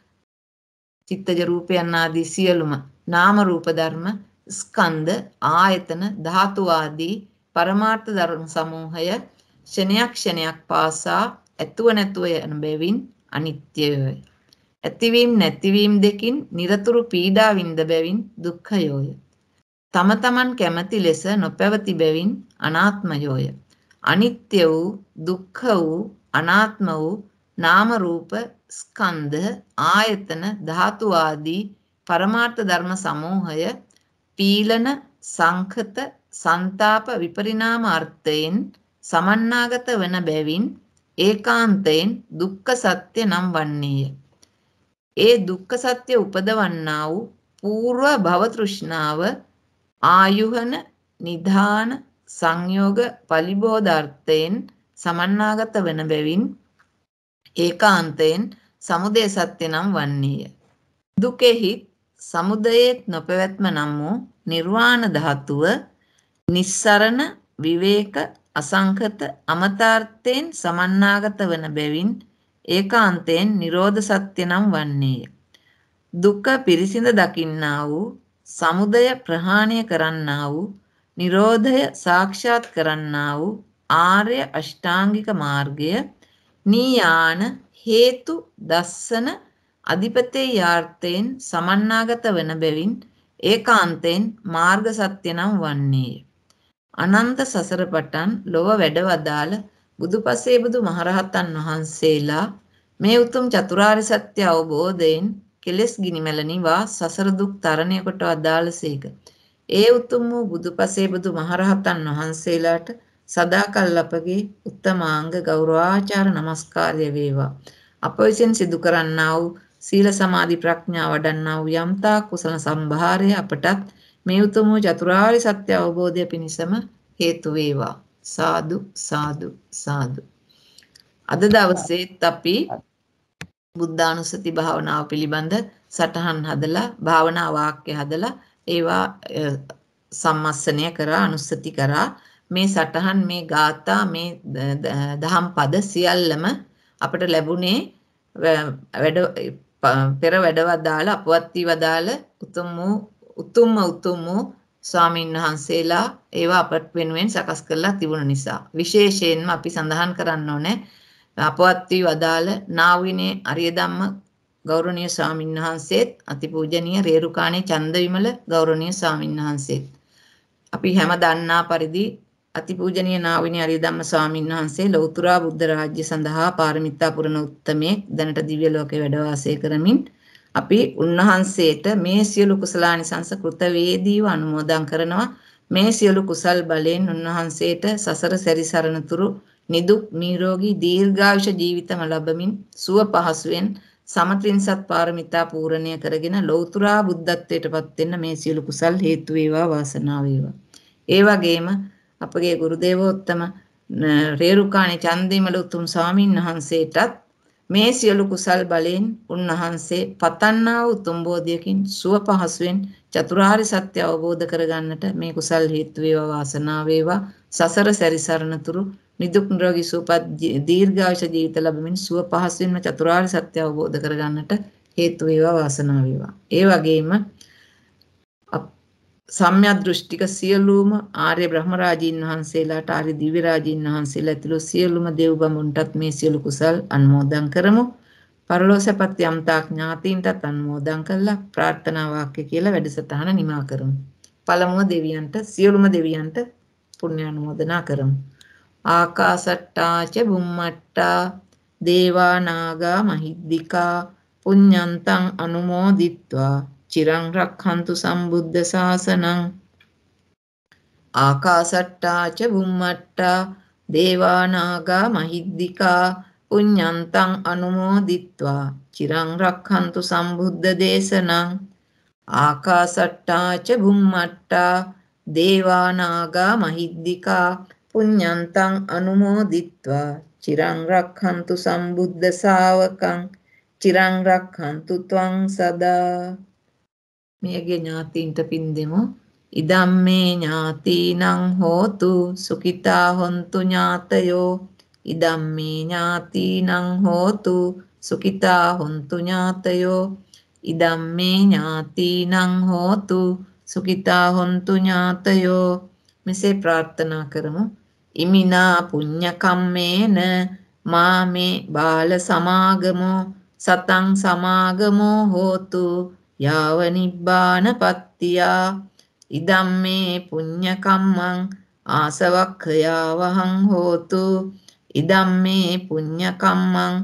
චිත්තජ රූපයන් ආදී සියලුම නාම රූප ධර්ම, ස්කන්ධ, ආයතන, ධාතු ආදී පරමාර්ථ ධර්ම සමූහය ක්ෂණයක් පාසා ඇතුව නැතුව යන බැවින් අනිත්‍යයෝය. ඇතිවීම නැතිවීම දෙකින් නිරතුරු පීඩා විඳ බැවින් දුක්ඛයෝය. තම තමන් කැමැති ලෙස නොපැවති බැවින් අනාත්මයෝය. අනිත්‍ය වූ, දුක්ඛ වූ, අනාත්ම වූ නාම රූප, ස්කන්ධ, ආයතන, ධාතු ආදී පරමාර්ථ ධර්ම සමූහය පීලන, සංඛත, සංතාප විපරිණාම අර්ථයෙන් සමන්නාගත වන බැවින් ඒකාන්තයෙන් දුක්ඛ සත්‍ය නම් වන්නේය. ඒ දුක්ඛ සත්‍ය උපදවන්නා වූ పూర్ව භව තෘෂ්ණාව ආයුහන, නිධාන, සංයෝග පලිබෝධාර්ථයෙන් සමන්නාගත වන බැවින් ඒකාන්තයෙන් සමුදය සත්‍ය නම් වන්නේය. දුකෙහි සමුදයේත් නොපැවැත්ම නම් වූ නිර්වාණ ධාතුව නිස්සරණ, විවේක, අසංඛත අමතාර්ථයෙන් සමන්නාගත වන බැවින් ඒකාන්තයෙන් නිරෝධ සත්‍ය නම් වන්නේය. දුක පිරිසිඳ දකින්නා වූ, සමුදය ප්‍රහාණය කරන්නා වූ, නිරෝධය සාක්ෂාත් කරන්නා වූ ආර්ය අෂ්ටාංගික මාර්ගය නීයාන හේතු දස්සන අධිපතේ යාර්ථයෙන් සමන්නාගත වන බැවින් ඒකාන්තයෙන් මාර්ග සත්‍ය නම් වන්නේය. අනන්ත සසර පටන් ලොව වැඩවදාළ බුදුපසේ බුදු මහරහතන් වහන්සේලා මේ උතුම් චතුරාර්ය සත්‍ය අවබෝධයෙන් කෙලෙස් ගිනිමැල නිවා සසර දුක් තරණය කොට අදාළසේක. ඒ උතුම් වූ බුදුපසේ බුදු මහරහතන් වහන්සේලාට සදාකල් අපගේ උත්තමාංග ගෞරවාචාර නමස්කාරය වේවා. අප විසින් සිදු කරන්නා වූ සීල සමාධි ප්‍රඥා වඩන්නා වූ යම්තා කුසල සම්භාරය අපටත් මේ උතුම් වූ චතුරාර්ය සත්‍ය අවබෝධය පිණිසම හේතු වේවා. සාදු සාදු සාදු. අද දවසේත් අපි බුද්ධානුස්සති භාවනාව පිළිබඳ සටහන් හදලා භාවනා වාක්‍ය හදලා ඒවා සම්මස්සනය කරා අනුස්සති කරා. මේ සටහන් මේ ගාථා මේ දහම් පද සියල්ලම අපට ලැබුණේ පෙර වැඩවදාළ අපවත් වී වදාළ උතුම් වූ ස්වාමීන් වහන්සේලා ඒවා අපට වෙනුවෙන් සකස් කරලා තිබුණ නිසා. විශේෂයෙන්ම අපි සඳහන් කරන්න ඕනේ අපවත් වී වදාළ නාවිනේ අරියධම්ම ගෞරවනීය ස්වාමීන් වහන්සේත් අතිපූජනීය රේරුකාණේ චන්දවිමල ගෞරවනීය ස්වාමීන් වහන්සේත් අපි හැම දන්නා පරිදි අතිපූජනීය නාවිනේ අරියධම්ම ස්වාමීන් වහන්සේ ලෞතර බුද්ධ රාජ්‍ය සඳහා පාරමිතා පුරන උත්තමයෙක් දැනට දිව්‍ය ලෝකේ වැඩ වාසය කරමින් අපි උන්වහන්සේට මේ සියලු කුසලානිසංස කෘතවේදීව අනුමෝදන් කරනවා. මේ සියලු කුසල් බලයෙන් උන්වහන්සේට සසර සැරිසරනතුරු නිදුක් නිරෝගී දීර්ඝායුෂ ජීවිතම ලැබමින් සුව පහසුවෙන් සමත්‍රින්සත් පාරමිතා පූර්ණණය කරගෙන ලෞතර බුද්ධත්වයට පත් වෙන්න මේ සියලු කුසල් හේතු වේවා වාසනාව වේවා. ඒ වගේම අපගේ ගුරු දේවෝත්තම රේරුකාණේ චන්දිමල උතුම් ස්වාමීන් වහන්සේටත් මේ සියලු කුසල් බලයෙන් උන්වහන්සේ පතන්නා වූ උතුම් බෝධියකින් සුව පහසුවෙන් චතුරාර්ය සත්‍ය අවබෝධ කරගන්නට මේ කුසල් හේතු වේවා වාසනාව වේවා. සසර සැරිසරනතුරු නිදුක් නිරෝගී සුවපත් දීර්ඝායුෂ ජීවිත ලැබමින් සුව පහසුවෙන්ම චතුරාර්ය සත්‍ය අවබෝධ කරගන්නට හේතු වේවා වාසනාව වේවා. ඒ වගේම සම්‍යක් දෘෂ්ටික සියලුම ආර්ය බ්‍රහ්මරාජීන් වහන්සේලාට ආර්ය දිව්‍ය රාජීන් වහන්සේලා ඇතුළු සියලුම දේව බමුණුන්ටත් මේ සියලු කුසල් අනුමෝදන් කරමු. පරලෝසපත් යම්තා ඥාතීන්ටත් අනුමෝදන් කළා ප්‍රාර්ථනා වාක්‍ය කියලා වැඩසටහන නිමා කරමු. පළමුව දෙවියන්ට සියලුම දෙවියන්ට පුණ්‍ය අනුමෝදනා කරමු. ආකාසට්ටා ච බුම්මට්ටා දේවා නාග මහිද්దికා පුඤ්ඤන්තං අනුමෝදිත්වා චිරං රක්ඛන්තු සම්බුද්ධ ශාසනං. ආකාසට්ටා ච බුම්මට්ටා දේවා නාග මහිද්దికා පුඤ්ඤන්තං අනුමෝදිත්වා චිරං රක්ඛන්තු සම්බුද්ධ දේශනං. ආකාසට්ටා ච බුම්මට්ටා දේවා නාග මහිද්దికා පුඤ්ඤන්තං අනුමෝදිත්වා චිරං රක්ඛන්තු සම්බුද්ධ ශාවකං චිරං රක්ඛන්තු ත්වං සදා. මේගේ ඥාතීන්ට පින් දෙමු. ඉදම්මේ ඥාතීනං හෝතු සුඛිතා හොන්තු ඥාතයෝ. ඉදම්මේ ඥාතීනං හෝතු සුඛිතා හොන්තු ඥාතයෝ. ඉදම්මේ ඥාතීනං හෝතු සුඛිතා හොන්තු ඥාතයෝ. මෙසේ ප්‍රාර්ථනා කරමු. ඉමිනා පුඤ්ඤ කම්මේන මාමේ බාල සමාගමෝ සතං සමාගමෝ හෝතු යාව නිබ්බාන පත්තියා. ඉදම්මේ පුඤ්ඤ කම්මං ආසවක්ඛයා වහං හෝතු. ඉදම්මේ පුඤ්ඤ කම්මං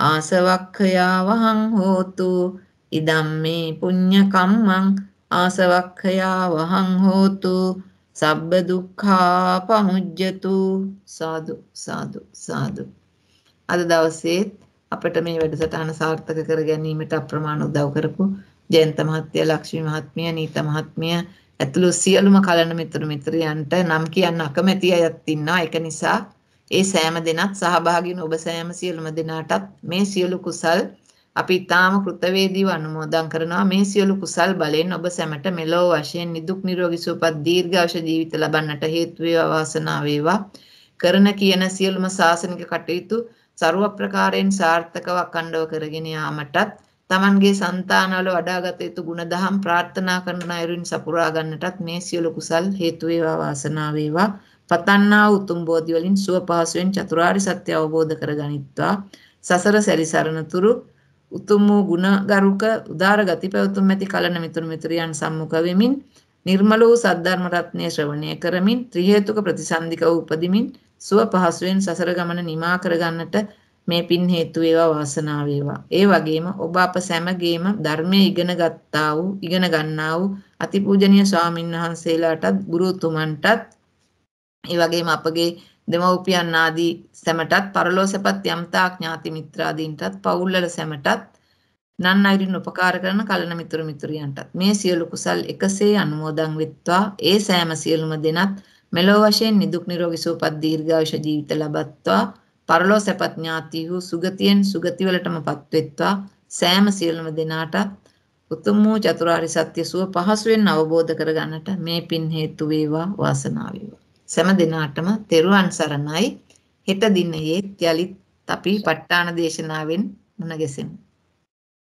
ආසවක්ඛයා වහං හෝතු. ඉදම්මේ පුඤ්ඤ කම්මං ආසවක්ඛයා වහං හෝතු. සබ්බ දුක්ඛා පමුජ්ජතු. සාදු සාදු සාදු. අද දවසේ අපිට මේ වැඩසටහන සාර්ථක කර ගැනීමට අප්‍රමාණ උදව් කරපු ජයන්ත මහත්මිය, ලක්ෂ්මී මහත්මිය, නීත මහත්මිය ඇතුළු සියලුම කලන මිතුරු මිත්‍රයන්ට නම් කියන්න අකමැති අයත් ඉන්නවා. ඒක නිසා ඒ සෑම දෙනාත් සහභාගී වුණ ඔබ සෑම සියලුම දෙනාටත් මේ සියලු කුසල් අපි ඊටාම කෘතවේදීව අනුමෝදන් කරනවා. මේ සියලු කුසල් බලෙන් ඔබ සැමට මෙලොව වශයෙන් නිදුක් නිරෝගී සුවපත් දීර්ඝායුෂ ජීවිත ලබන්නට හේතු වේවා වාසනාව වේවා. කරන කියන සියලුම ශාසනික කටයුතු ਸਰව ප්‍රකාරයෙන් සාර්ථකව අඛණ්ඩව කරගෙන යාමටත් තමන්ගේ సంతానවල වඩාගත යුතු ගුණධම් ප්‍රාර්ථනා කරන අයුරින් සපුරා ගන්නටත් මේ සියලු කුසල් හේතු වේවා වාසනාව වේවා. පතන්නා උතුම් බෝධි වලින් සුව පහසුවෙන් චතුරාර්ය සත්‍ය අවබෝධ කරගනිත්වා. සසර සැරිසරනතුරු උතුම් වූ ගුණගරුක උදාර ගති පැවතුම් ඇති කලන මිතුරු මිතුරියන් සම්මුඛ වෙමින් නිර්මල වූ සද්ධර්ම රත්නය ශ්‍රවණය කරමින් ත්‍රි හේතුක ප්‍රතිසන්දිකව උපදිමින් සුව පහසුවෙන් සසර ගමන නිමා කරගන්නට මේ පින් හේතු වේවා වාසනාව වේවා. ඒ වගේම ඔබ අප සැමගේම ධර්මයේ ඉගෙන ගන්නා වූ අතිපූජනීය ස්වාමින් වහන්සේලාටත් ගුරුතුමන්ටත් ඒ වගේම අපගේ දෙමව්පියන් ආදී සැමටත් පරලෝසපත් යම්තා ඥාති මිත්‍රාදීන්ටත් පවුල්වල සැමටත් නන් අයුරින් උපකාර කරන කලන මිතුරු මිතුරියන්ටත් මේ සියලු කුසල් එකසේ අනුමෝදන් වෙත්වා. ඒ සෑම සියලුම දෙනත් මෙලොව වශයෙන් නිදුක් නිරෝගී සුවපත් දීර්ඝායුෂ ජීවිත ලබත්වා. පරලෝ සැපත් ඥාතිහු සුගතියෙන් සුගතිවලටමපත් වෙත්වා. සෑම සියලුම දෙනාට උතුම් වූ චතුරාර්ය සත්‍ය සුව පහසුවෙන් අවබෝධ කරගන්නට මේ පින් හේතු වේවා වාසනාව වේවා. සෑම දිනාටම තෙරුවන් සරණයි. හෙට දිනයේ යලිත් අපි ප ဋ ාණ දේශනාවෙන් මුණ ගැසෙමු.